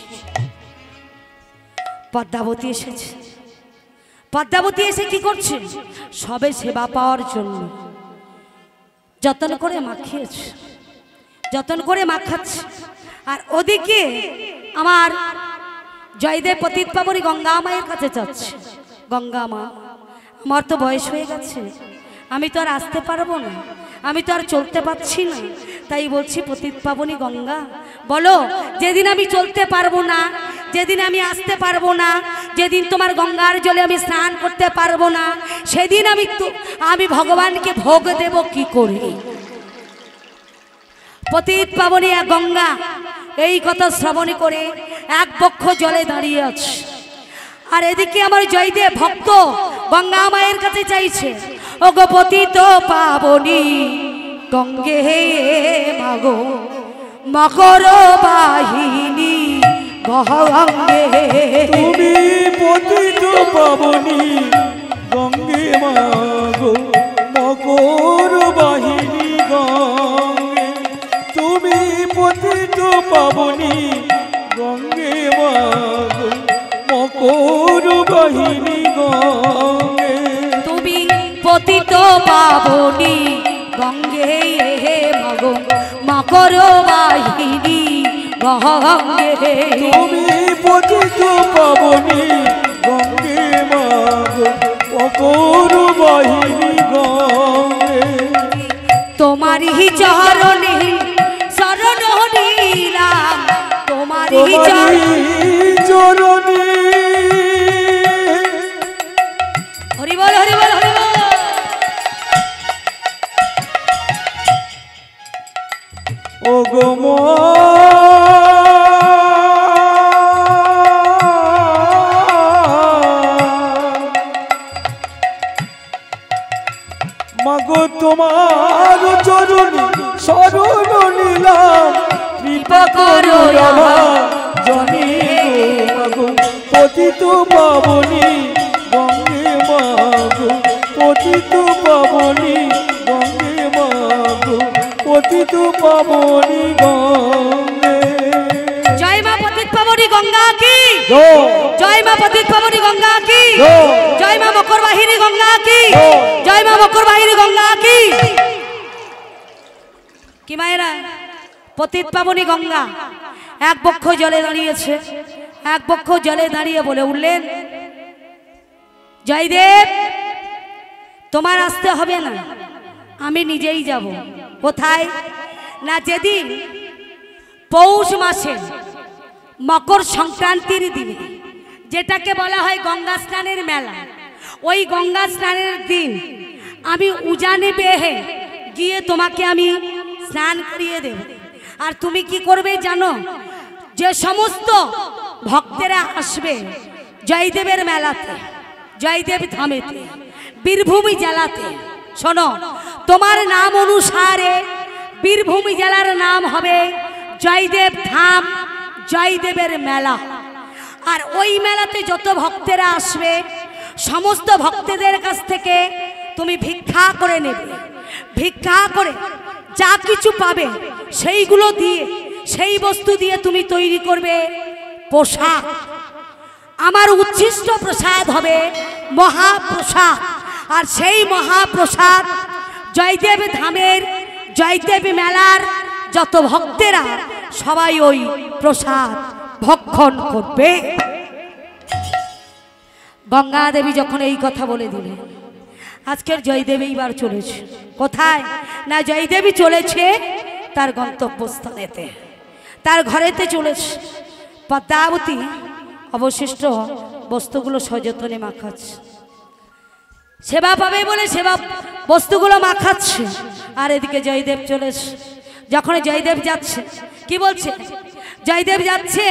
পদ্মাবতী এসেছে। পদ্মাবতী এসে কি করছে, সবে সেবা পাওয়ার জন্য যতন করে মাখিয়েছে, যতন করে মাখাচ্ছে। আর ওদিকে আমার জয়দেব পতিত পাবনী গঙ্গা মায়ের কাছে যাচ্ছে। গঙ্গা মা, আমার তো বয়স হয়ে গেছে, আমি তো আর আসতে পারবো না, আমি তো আর চলতে পারছি না, তাই বলছি পতিত পাবনী গঙ্গা, বলো যেদিন আমি চলতে পারবো না, যেদিন আমি আসতে পারবো না, যেদিন তোমার গঙ্গার জলে আমি স্নান করতে পারবো না, সেদিন আমি ভগবানকে ভোগ দেব কি করে? পতিত পাবনী গঙ্গা এই কথা শ্রবণ করে এক পক্ষ জলে দাঁড়িয়ে আছে, আর এদিকে আমার জয়দেব ভক্ত গঙ্গা মায়ের কাছে চাইছে, ও গো পতিত পাবনী গঙ্গে মাগো মকর বাহিনী গঙ্গে। তুমি পতিত পাবনী গঙ্গে মাগো মকর বাহিনী গঙ্গে। তুমি পতিত পাবনী গঙ্গে মাগো মকর বাহিনী গঙ্গে। তুমি পতিত পাবনী গঙ্গে মাগো মকর বাহিনী গঙ্গে। তুমি পতিত পাবনী গঙ্গে মাগো মকর বাহিনী গঙ্গে। তোমারই চরণে শরণ নিলাম, তোমারই চরণে। হরি বল হরি বল হরি বল। ও গো মাগো তোমার চরণে শরণ নিলাম, কৃপা করো জনে মাগো পতিত পাবনী গঙ্গে মাগো পতিত পাবনী গঙ্গে মাগো পতিত পাবনী গঙ্গে। জয় মা পতিত পাবনী গঙ্গা কি, জয় মা পতিত পাবনী গঙ্গা কি, জয় মা মকর বাহিনী গঙ্গা কি, জয় মা মকর বাহিনী গঙ্গা কি। কি মায়েরা, পতিত পাবনী গঙ্গা এক পক্ষ জলে দাঁড়িয়েছে, এক পক্ষ জলে দাঁড়িয়ে বলে উঠলেন, জয়দেব তোমার আসতে হবে না, আমি নিজেই যাব। কোথায় না, যেদিন পৌষ মাসে মকর সংক্রান্তির দিনে, যেটাকে বলা হয় গঙ্গা স্নানের মেলা, ওই গঙ্গা স্নানের দিন আমি উজানে বেহে গিয়ে তোমাকে আমি স্নান করিয়ে দেব। আর তুমি কি করবে জানো, যে সমস্ত ভক্তেরা আসবে জয়দেবের মেলাতে, জয়দেব ধামেতে, বীরভূমি জেলাতে, শোনো তোমার নাম অনুসারে বীরভূমি জেলার নাম হবে জয়দেব ধাম, জয়দেবের মেলা। আর ওই মেলাতে যত ভক্তেরা আসবে সমস্ত ভক্তদের কাছ থেকে তুমি ভিক্ষা করে নেবে, ভিক্ষা করে যা কিছু পাবে সেইগুলো দিয়ে, সেই বস্তু দিয়ে তুমি তৈরি করবে প্রসাদ। আমার উচ্ছিষ্ট প্রসাদ হবে মহাপ্রসাদ, আর সেই মহাপ্রসাদ জয়দেব ধামের, জয়দেব মেলার যত ভক্তেরা সবাই ওই প্রসাদ ভক্ষণ করবে। গঙ্গা দেবী যখন এই কথা বলে দিলেন, আজকের জয়দেব এইবার চলেছে কোথায় না, জয়দেবী চলেছে তার গন্তব্যস্থানেতে, তার ঘরেতে চলেছে। পদ্মাবতী অবশিষ্ট বস্তুগুলো সযত্নে মাখাচ্ছে, সেবা পাবে বলে সেবা বস্তুগুলো মাখাচ্ছে। আর এদিকে জয়দেব চলেছে। যখন জয়দেব যাচ্ছে, কি বলছে, জয়দেব যাচ্ছে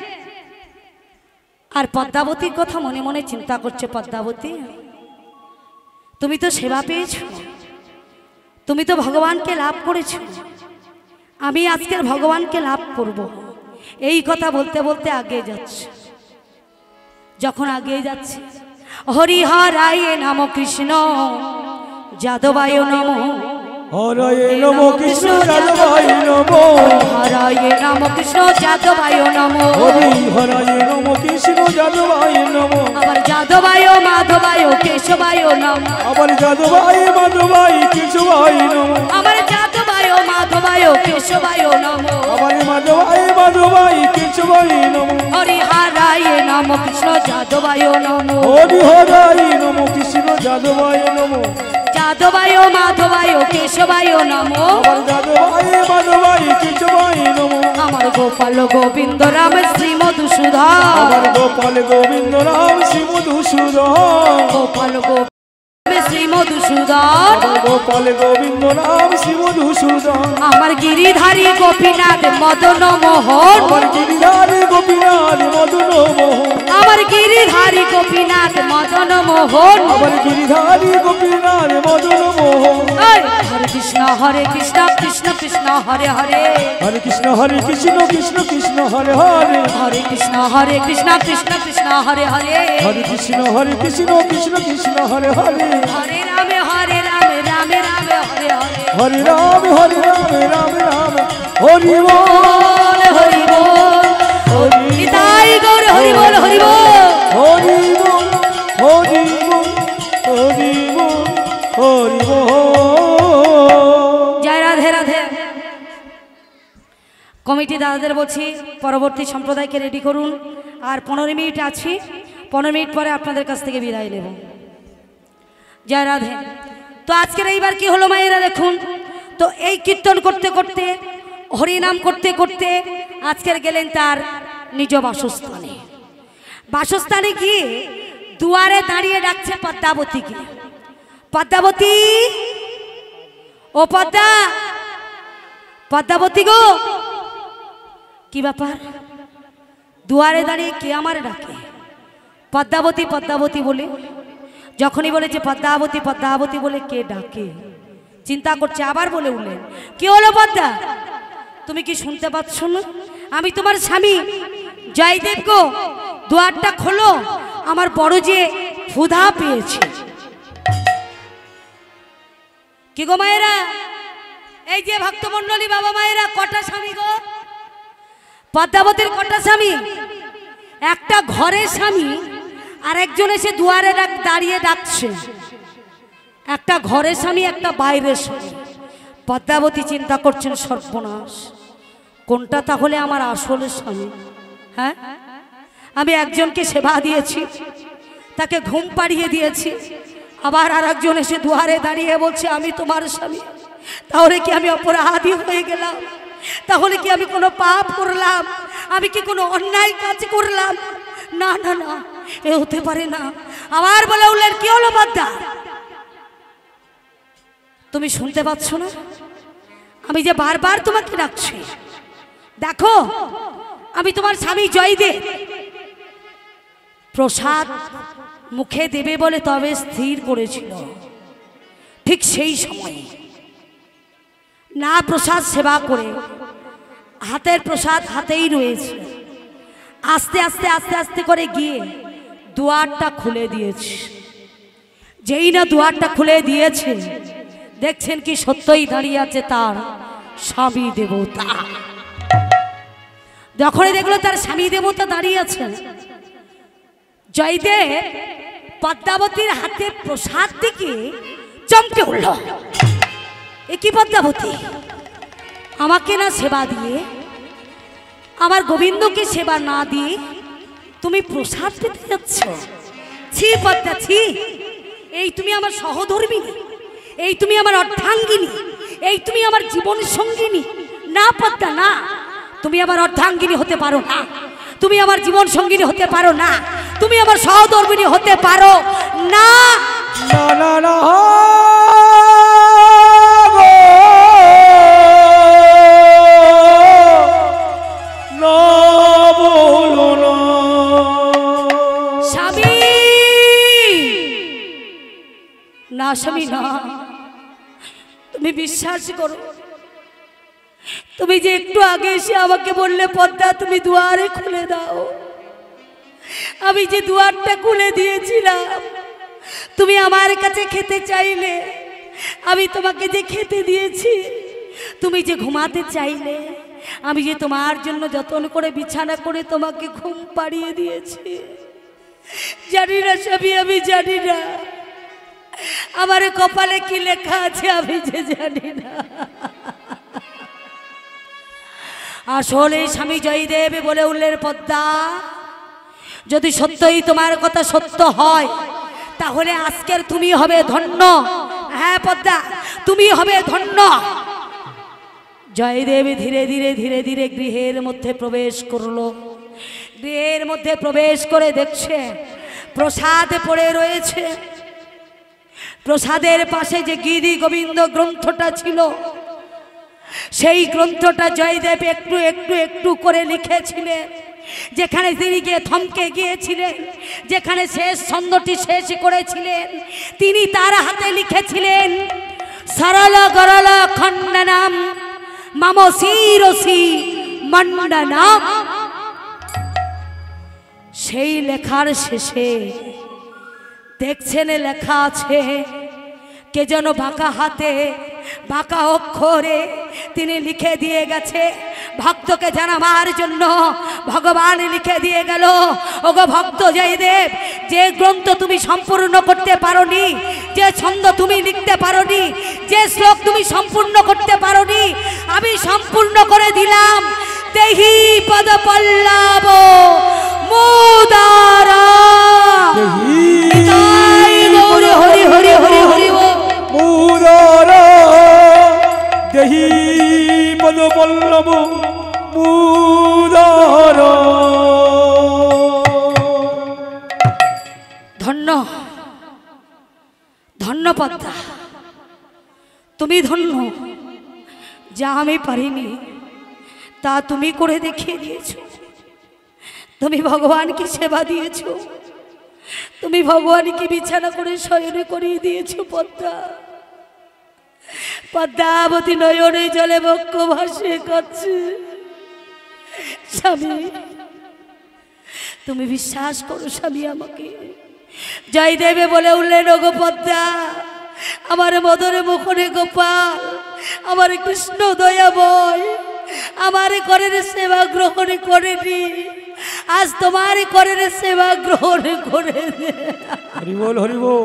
আর পদ্মাবতীর কথা মনে মনে চিন্তা করছে, পদ্মাবতী তুমি তো সেবা পেয়েছ, তুমি তো ভগবানকে লাভ করেছ, আমি আজকের ভগবানকে লাভ করব। এই কথা বলতে বলতে আগে যাচ্ছে। যখন আগে যাচ্ছে, হরিহরায় নম কৃষ্ণ যাদবায় নম, হরায় নম কৃষ্ণ যাদবায় নম, হরায় নম কৃষ্ণ যাদবায় নম, হরিহরায় নম কৃষ্ণ যাদবায় নম, আবার যাদবায় মাধবায় কেশবায় নম, আবার যাদবায় মাধবায় কেশবায় নম, আমার যাদবায় মাধবায় কেশবায় নম, আবার মাধবায় মাধবায় কেশবায় নম, হরিহরায় নম কৃষ্ণ যাদবায় নম, হরিহরায় নম কৃষ্ণ যাদবায় নম, যাদবায় মাধবায় কেশবায় নমো আমার যাদবায় মাধবায় কেশবায় নমো আমার গোপাল গোবিন্দ রাম শ্রী মধুসূদন আমার গোপাল গোবিন্দ রাম শ্রী মধুসূদন গোপাল গোবিন্দ শ্রী মধুসূদন গোপাল গোবিন্দ রাম শ্রী মধুসূদন আমার গিরিধারী গোপীনাথ মদন মোহন আমার গিরিধারী গোপীনাথ মদন মোহন আমার গিরিধারী গোপীনাথ মদন মোহন আমার গিরিধারী গোপীনাথ মদন মোহন হরে কৃষ্ণ কৃষ্ণ কৃষ্ণ হরে হরে হরে কৃষ্ণ কৃষ্ণ কৃষ্ণ হরে হরে হরে কৃষ্ণ কৃষ্ণ কৃষ্ণ হরে হরে হরে কৃষ্ণ কৃষ্ণ কৃষ্ণ হরে হরে হরে রাম রাম রাম হরে হরে হরে রাম রাম রাম হরি বল হরি বল হরি নিতাই গৌর হরি বল হরি বল হরি বল হরি বল হরি বল হরি বল। জয় রাধে রাধে। কমিটি দাদাদের বলছি পরবর্তী সম্প্রদায়কে রেডি করুন, আর 15 মিনিট আছি, 15 মিনিট পরে আপনাদের কাছ থেকে বিদায় নেব। জয় রাধে। তো আজকের এইবার কি হলো মায়েরা দেখুন তো, এই কীর্তন করতে করতে হরিনাম করতে করতে আজকের গেলেন তার নিজ বাসস্থানে। বাসস্থানে গিয়ে দুয়ারে দাঁড়িয়ে ডাকছে পদ্মাবতীকে, পদ্মাবতী ও পদ্মা, পদ্মাবতী গো। কি ব্যাপার, দুয়ারে দাঁড়িয়ে কে আমার ডাকে? পদ্মাবতী পদ্মাবতী বলে যখনই বলেছে পদ্মাবতী পদ্মাবতী বলে কে ডাকে চিন্তা করছে, আবার বলে উঠলেন কি হলো পদ্মা, তুমি কি শুনতে পাচ্ছ না? আমি তোমার স্বামী জয়দেব গো, দুয়ারটা খোলো, আমার বড় যে ক্ষুধা পেয়েছে। কি গো মায়েরা, এই যে ভক্তমণ্ডলী বাবা মায়েরা, কটা স্বামী গো? পদ্মাবতীর কটা স্বামী? একটা ঘরের স্বামী, আর একজন এসে দুয়ারে দাঁড়িয়ে ডাকছে। একটা ঘরের স্বামী, একটা বাইরের স্বামী। পদ্মাবতী চিন্তা করছেন সর্বনাশ, কোনটা তাহলে আমার আসলে স্বামী? হ্যাঁ, আমি একজনকে সেবা দিয়েছি, তাকে ঘুম পাড়িয়ে দিয়েছি, আবার আর একজন এসে দুয়ারে দাঁড়িয়ে বলছে আমি তোমার স্বামী। তাহলে কি আমি অপরাধী হয়ে গেলাম? তাহলে কি আমি কোনো পাপ করলাম? আমি কি কোনো অন্যায় কাজ করলাম? না না না, এ হতে পারে না। আবার বলে উঠলেন কি হলো পদ্মা, তুমি শুনতে পাচ্ছ না? আমি যে বারবার তোমাকে ডাকছি, দেখো আমি তোমার স্বামী জয়দেব। প্রসাদ মুখে দেবে বলে তবে স্থির করেছিল, ঠিক সেই সময় না প্রসাদ সেবা করে হাতের প্রসাদ হাতেই রয়েছে, আস্তে আস্তে আস্তে আস্তে করে গিয়ে দুয়ারটা খুলে দিয়েছে। যেই না দুয়ারটা খুলে দিয়েছে, দেখছেন কি সত্যই দাঁড়িয়ে আছে তার স্বামী দেবতা। যখনই দেখলো তার স্বামী দেবতা দাঁড়িয়ে আছে, জয়দেব পদ্মাবতীর হাতে প্রসাদ দিকে চমকে উঠল। এ কি পদ্মাবতী, আমাকে না সেবা দিয়ে, আমার গোবিন্দকে সেবা না দিয়ে তুমি প্রসাদ পেতে যাচ্ছ? ছি পদ্মা ছি, এই তুমি আমার সহধর্মিনী, এই তুমি আমার অর্ধাঙ্গিনী, এই তুমি আমার জীবন সঙ্গিনী। না পদ্মা না, তুমি আমার অর্ধাঙ্গিনী হতে পারো না, তুমি আমার জীবন সঙ্গিনী হতে পারো না, তুমি আমার সহধর্মিনী হতে পারো না। না না না না স্বামী না, তুমি বিশ্বাস করো, তুমি যে একটু আগে এসে আমাকে বললে পদ্মা তুমি দুয়ারে খুলে দাও, আমি যে দুয়ারটা খুলে দিয়েছিলাম, তুমি আমার কাছে খেতে চাইলে, আমি তোমাকে যে খেতে দিয়েছি, তুমি যে ঘুমাতে চাইলে, আমি যে তোমার জন্য যত্ন করে বিছানা করে তোমাকে ঘুম পাড়িয়ে দিয়েছি, জানি না স্বামী, আমি জানি না আমার কপালে কি লেখা আছে, আমি যে জানি না। আসলে স্বামী জয়দেব বলে উঠলেন পদ্মা, যদি সত্যই তোমার কথা সত্য হয়, তাহলে আজকের তুমি হবে ধন্য। হ্যাঁ পদ্মা, তুমি হবে ধন্য। জয়দেব ধীরে ধীরে ধীরে ধীরে গৃহের মধ্যে প্রবেশ করলো। গৃহের মধ্যে প্রবেশ করে দেখছে প্রসাদ পড়ে রয়েছে। প্রসাদের পাশে যে গিরি গোবিন্দ গ্রন্থটা ছিল, সেই গ্রন্থটা জয়দেব একটু একটু একটু করে লিখেছিলেন। যেখানে তিনি গিয়ে থমকে গিয়েছিলেন, যেখানে শেষ ছন্দটি শেষ করেছিলেন, তিনি তার হাতে লিখেছিলেন সরল গরল খণ্ডনাম মম শিরসি মণ্ডনাম। সেই লেখার শেষে দেখছেন লেখা আছে, কে যেন বাঁকা হাতে বাঁকা অক্ষরে তিনি লিখে দিয়ে গেছে ভক্তকে জানাবার জন্য। ভগবান লিখে দিয়ে গেল, ওগো ভক্ত জয়দেব, যে গ্রন্থ তুমি সম্পূর্ণ করতে পারোনি, যে ছন্দ তুমি লিখতে পারোনি, যে শ্লোক তুমি সম্পূর্ণ করতে পারোনি, আমি সম্পূর্ণ করে দিলাম। দেহি পদ পল্লব মুদারা, হরি হরি হরি হরি হরি মুদারা, দেহি পদ পল্লব মুদারা। ধন্য ধন্য পদ্মা, তুমি ধন্য। যা আমি পারিনি তা তুমি করে দেখিয়ে দিয়েছো। তুমি ভগবানকে সেবা দিয়েছো, তুমি ভগবানকে বিছানা করে শয়নে করিয়ে দিয়েছো। পদ্মা, পদ্মাবতী নয়নে জলে বক্ষ ভাসে কাঁদছে। স্বামী, তুমি বিশ্বাস করো স্বামী আমাকে। জয়দেবে বলে উঠলেন, ওগো পদ্মা, আমার মদরে মুখরে গোপাল, আমার কৃষ্ণ দয়াময় আমার করের সেবা গ্রহণ করেনি, আজ তোমার করের সেবা গ্রহণ করে। হরি বল হরি বল।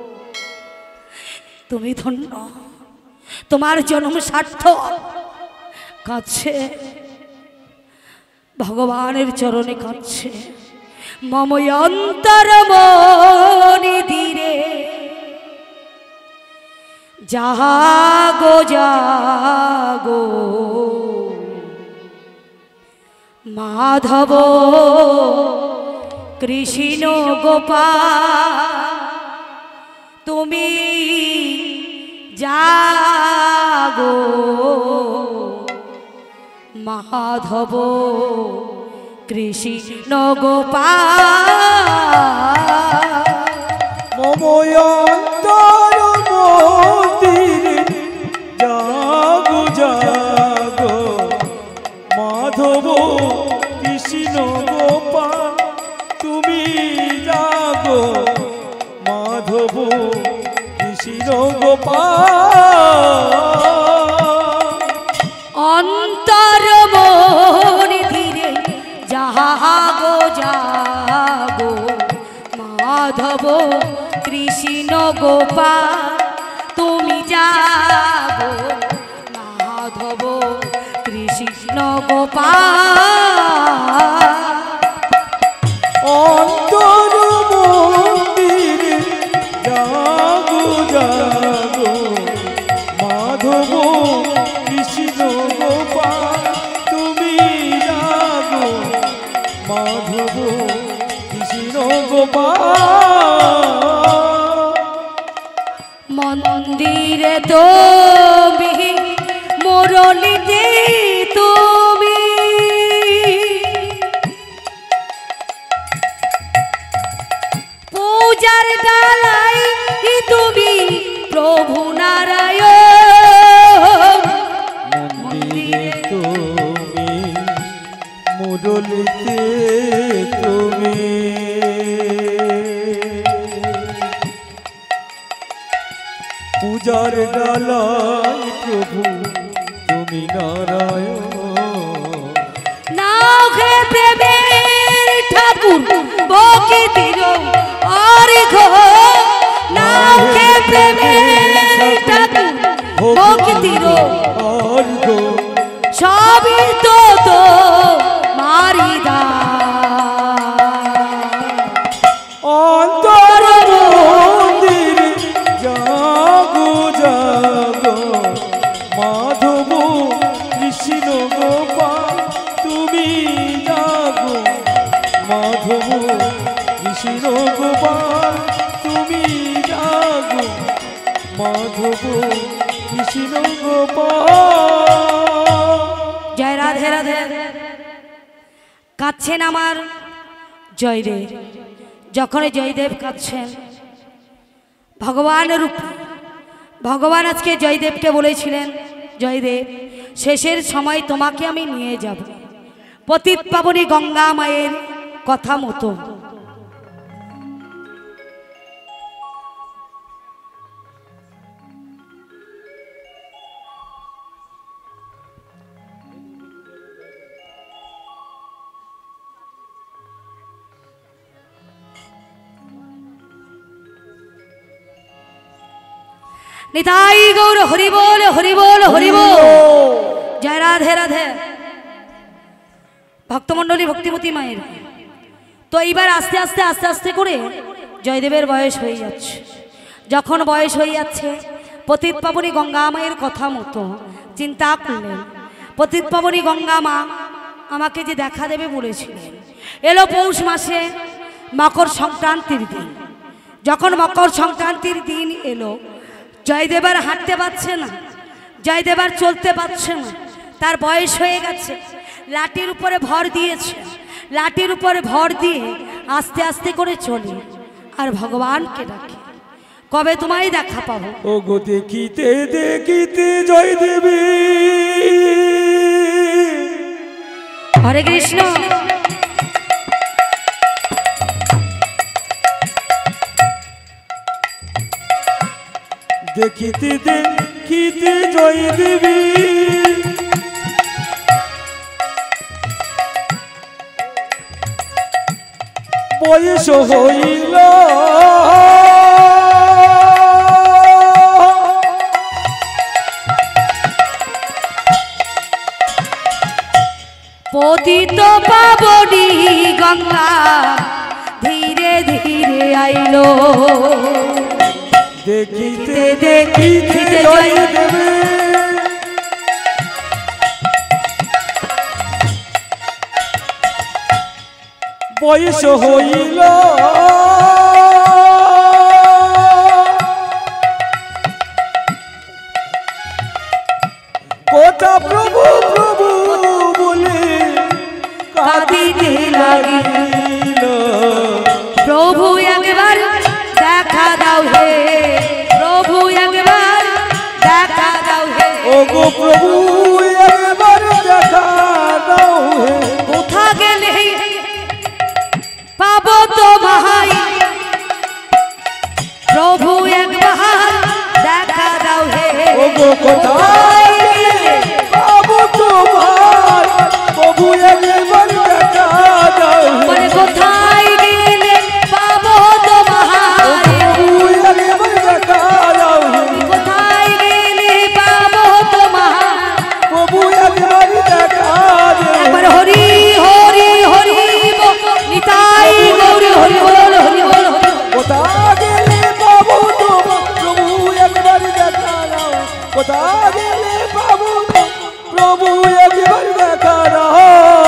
তুমি ধন্য, তোমার জন্ম সার্থক। কাঁদছে, ভগবানের চরণে কাঁদছে। মম অন্তর মনি ধীরে জাগো জাগো মাধব কৃষ্ণ গোপাল, তুমি জাগো মাধব কৃষ্ণ গোপাল। মম অন্তর মন্দিরে জাগো জাগো মাধব কৃষ্ণ গোপাল, তুমি জাগো মাধব কৃষ্ণ গোপাল। অন্তর মনি ধীরে জাগো জাগো মাধব কৃষ্ণ গোপাল, তুমি জাগো মাধব কৃষ্ণ গোপাল। অন্তর মন্দিরে জাগো জাগো মাধব কৃষ্ণ গোপাল, তুমি জাগো মাধব কৃষ্ণ গোপাল। মন্দিরে তুমি মুরলিতে তুমি পূজার ডালাই তুমি প্রভু নারায়ণ। মন্দিরে তুমি মুরলিতে তুমি পূজার ডালাই প্রভু তুমি নারায়ণ। নাও হে প্রেমের ঠাকুর বকিতির অর্ঘ, নাও হে প্রেমের ঠাকুর বকিতির অর্ঘ, সবই তো তো মারিদা। অন্তর মন্দিরে জাগো মাধব কৃষ্ণ গোপাল। জয় রাধে রাধে। কাঁদছেন আমার জয়দেব। যখন জয়দেব কাঁদছেন, ভগবানের রূপ ভগবান আজকে জয়দেবকে বলেছিলেন, জয়দেব শেষের সময় তোমাকে আমি নিয়ে যাব পতিত পাবনী গঙ্গা মায়ের কথা মতো। নিতাই গৌর হরি বল হরি বল হরি বল। জয় রাধে রাধে। ভক্তমণ্ডলী ভক্তিমতী মায়ের তো এইবার আস্তে আস্তে আস্তে আস্তে করে জয়দেবের বয়স হয়ে যাচ্ছে। যখন বয়স হয়ে যাচ্ছে, পতিত পাবনী গঙ্গা মায়ের কথা মতো চিন্তা করলেন, পতিত পাবনী গঙ্গা মা আমাকে যে দেখা দেবে বলেছিলেন। এলো পৌষ মাসে মকর সংক্রান্তির দিন। যখন মকর সংক্রান্তির দিন এলো, জয়দেব আর হাঁটতে পারছে না, জয়দেব আর চলতে পারছে না, তার বয়স হয়ে গেছে। লাঠির উপরে ভর দিয়েছে, লাঠির উপরে ভর দিয়ে আস্তে আস্তে করে চলে আর ভগবানকে ডাকে, কবে তোমায় দেখা পাবো। ও গো দেখিতে দেখিতে জয়দেবী। হরে কৃষ্ণ। দেখিতে দেখিতে জয়দেবী, বয়স হইল পতিত পাবনী গঙ্গা ধীরে ধীরে আইলো। দেখিতে দেখিতে জয়দেবী, বয়স হইল কথা প্রভু প্রভু বলে কাঁদিতে লাগিল। প্রভু একবার দেখা দাও হে, প্রভু একবার দেখা দাও হে। ও গো প্রভু একবার দেখা দাও হে। কোথা গেলে পাবো তোমায়, প্রভু একবার দেখা দাও হে। ও গো কোথায় গেলে পাবো তোমার, প্রভু একবার দেখা দাও হে। কোথায় গেলে পাবো তোমায়, প্রভু একবার দেখা দাও হে। কোথায় গেলে পাবো তোমায়, প্রভু একবার দেখা দাও হে। একবার হরি হরি হরি বল, নিতাই গৌর হরি বল হরি বল। কোথায় গেলে পাবো তোমার, প্রভু একবার দেখা দাও। কোথায় গেলে পাবো প্রভু একবার দেখা দাও।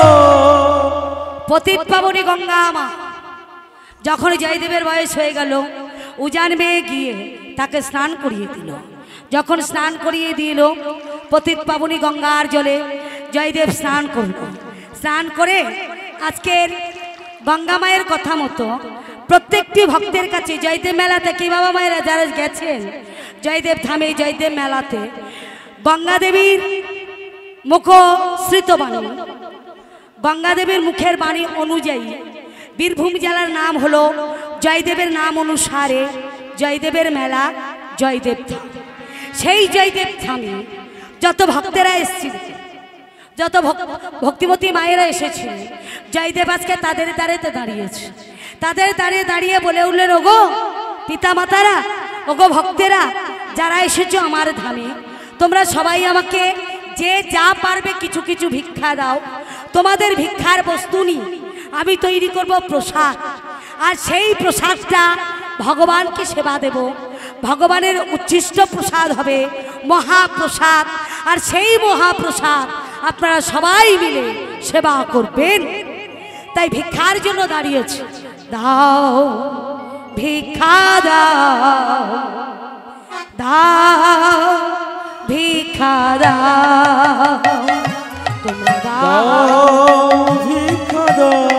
পতিত পাবনী গঙ্গা মা যখন জয়দেবের বয়স হয়ে গেল, উজান বেয়ে গিয়ে তাকে স্নান করিয়ে দিল। যখন স্নান করিয়ে দিল, পতিত পাবনী গঙ্গার জলে জয়দেব স্নান করল। স্নান করে আজকের গঙ্গা মায়ের কথা মতো প্রত্যেকটি ভক্তের কাছে জয়দেব মেলাতে কি বাবা মায়েরা যারা গেছেন জয়দেব ধামে, জয়দেব মেলাতে গঙ্গা দেবীর মুখশ্রিত বাণী, গঙ্গা দেবীর মুখের বাণী অনুযায়ী বীরভূম জেলার নাম হলো জয়দেবের নাম অনুসারে জয়দেবের মেলা, জয়দেব ধাম। সেই জয়দেব ধামে যত ভক্তেরা এসেছিল, যত ভক্তিমতী মায়েরা এসেছিল, জয়দেব আজকে তাদের দ্বারেতে দাঁড়িয়েছে। তাদের দাঁড়িয়ে দাঁড়িয়ে বলে উঠলেন, ওগো পিতা মাতারা, ওগো ভক্তেরা যারা এসেছো আমার ধামে, তোমরা সবাই আমাকে যে যা পারবে কিছু কিছু ভিক্ষা দাও। তোমাদের ভিক্ষার বস্তু নিয়ে আমি তৈরি করব প্রসাদ, আর সেই প্রসাদটা ভগবানকে সেবা দেব। ভগবানের উচ্ছিষ্ট প্রসাদ হবে মহাপ্রসাদ, আর সেই মহাপ্রসাদ আপনারা সবাই মিলে সেবা করবেন। তাই ভিক্ষার জন্য দাঁড়িয়েছে। দাও ভিক্ষা দাও, দাও ভিক্ষা দাও, তোমরা দাও ভিক্ষা দাও,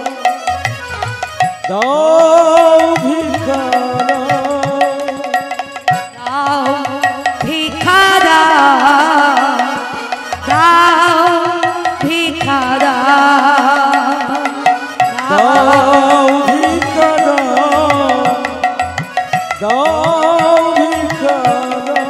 দাও ভিক্ষা দাও ভিক্ষা দাও, দাও ভিক্ষা দাও, দাও ভিক্ষা দাও, দাও ভিক্ষা দাও।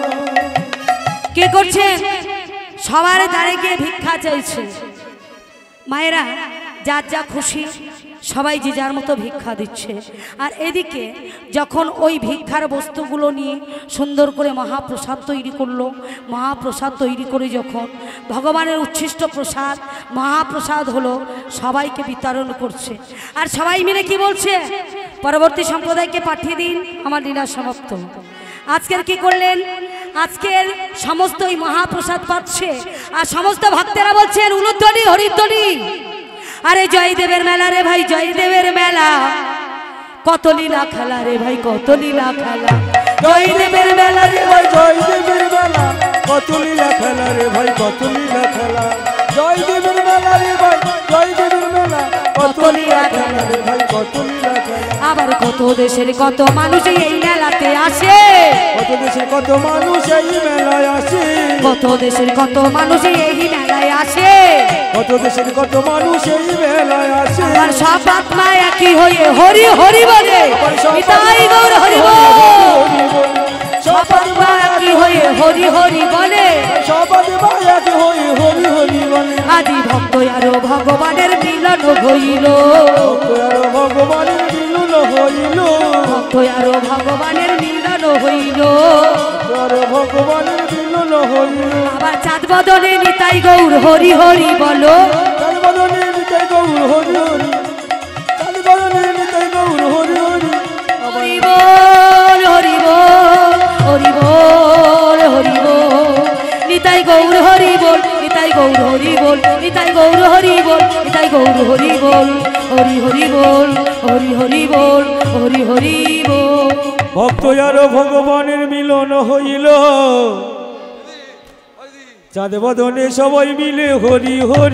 কে করছে? সবার দ্বারে গিয়ে ভিক্ষা চাইছে। মায়েরা যার যা খুশি সবাই যে যার মতো ভিক্ষা দিচ্ছে। আর এদিকে যখন ওই ভিক্ষার বস্তুগুলো নিয়ে সুন্দর করে মহাপ্রসাদ তৈরি করলো, মহাপ্রসাদ তৈরি করে যখন ভগবানের উচ্ছিষ্ট প্রসাদ মহাপ্রসাদ হলো, সবাইকে বিতরণ করছে। আর সবাই মিলে কি বলছে? পরবর্তী সম্প্রদায়কে পাঠিয়ে দিন, আমার লীলা সমাপ্ত। আজকের কি করলেন? আজকের সমস্ত ওই মহাপ্রসাদ পাচ্ছে আর সমস্ত ভক্তেরা বলছেন উলুধ্বনি হরিধ্বনি। আরে জয়দেবের মেলা রে ভাই, জয়দেবের মেলা, কত লীলা খেলা রে ভাই, কত লীলা খেলা। জয়দেবের মেলা রে ভাই, জয়দেবের মেলা, কত লীলা খেলা রে ভাই, কত লীলা খেলা। জয়দেবের মেলা রে ভাই, জয়দেবের মেলা, কত লীলা খেলা রে ভাই, কত লীলা খেলা। আবার কত দেশের কত মানুষ এই মেলাতে আসে, কত দেশের কত মানুষ এই মেলায় আসে, কত দেশের কত মানুষ এই মেলায় আসে, কত দেশের কত মানুষ এই মেলায় আসে। আর সব আত্মা একই হয়ে হরি হরি বলে, নিতাই গৌর হরি বল। সব আত্মা একই হয়ে হরি হরি বলে, সব আত্মা একই হয়ে হরি হরি বলে। আদি ভক্ত আর ভগবানের মিলন হইল, ভগবানের মিলন হইল, ভক্ত আর ভগবানের মিলন হইল, ভগবানের মিলন হইল। আবার চাঁদ বদনে নিতাই গৌর হরি হরি বলো, চাঁদ বদনে নিতাই গৌর হরি হরি, চাঁদ বদনে নিতাই গৌর হরি হরি। হরি বল হরি বল, হরি বল হরি বল, নিতাই গৌর হরি বল, নিতাই গৌর হরি বল, নিতাই গৌর হরি বল, নিতাই গৌর হরি বল, হরি হরি বল, হরি হরি বল, হরি হরি বল। ভক্ত আর ভগবানের মিলন হইল, চাঁদ বদনে সবাই মিলে হরি হরি।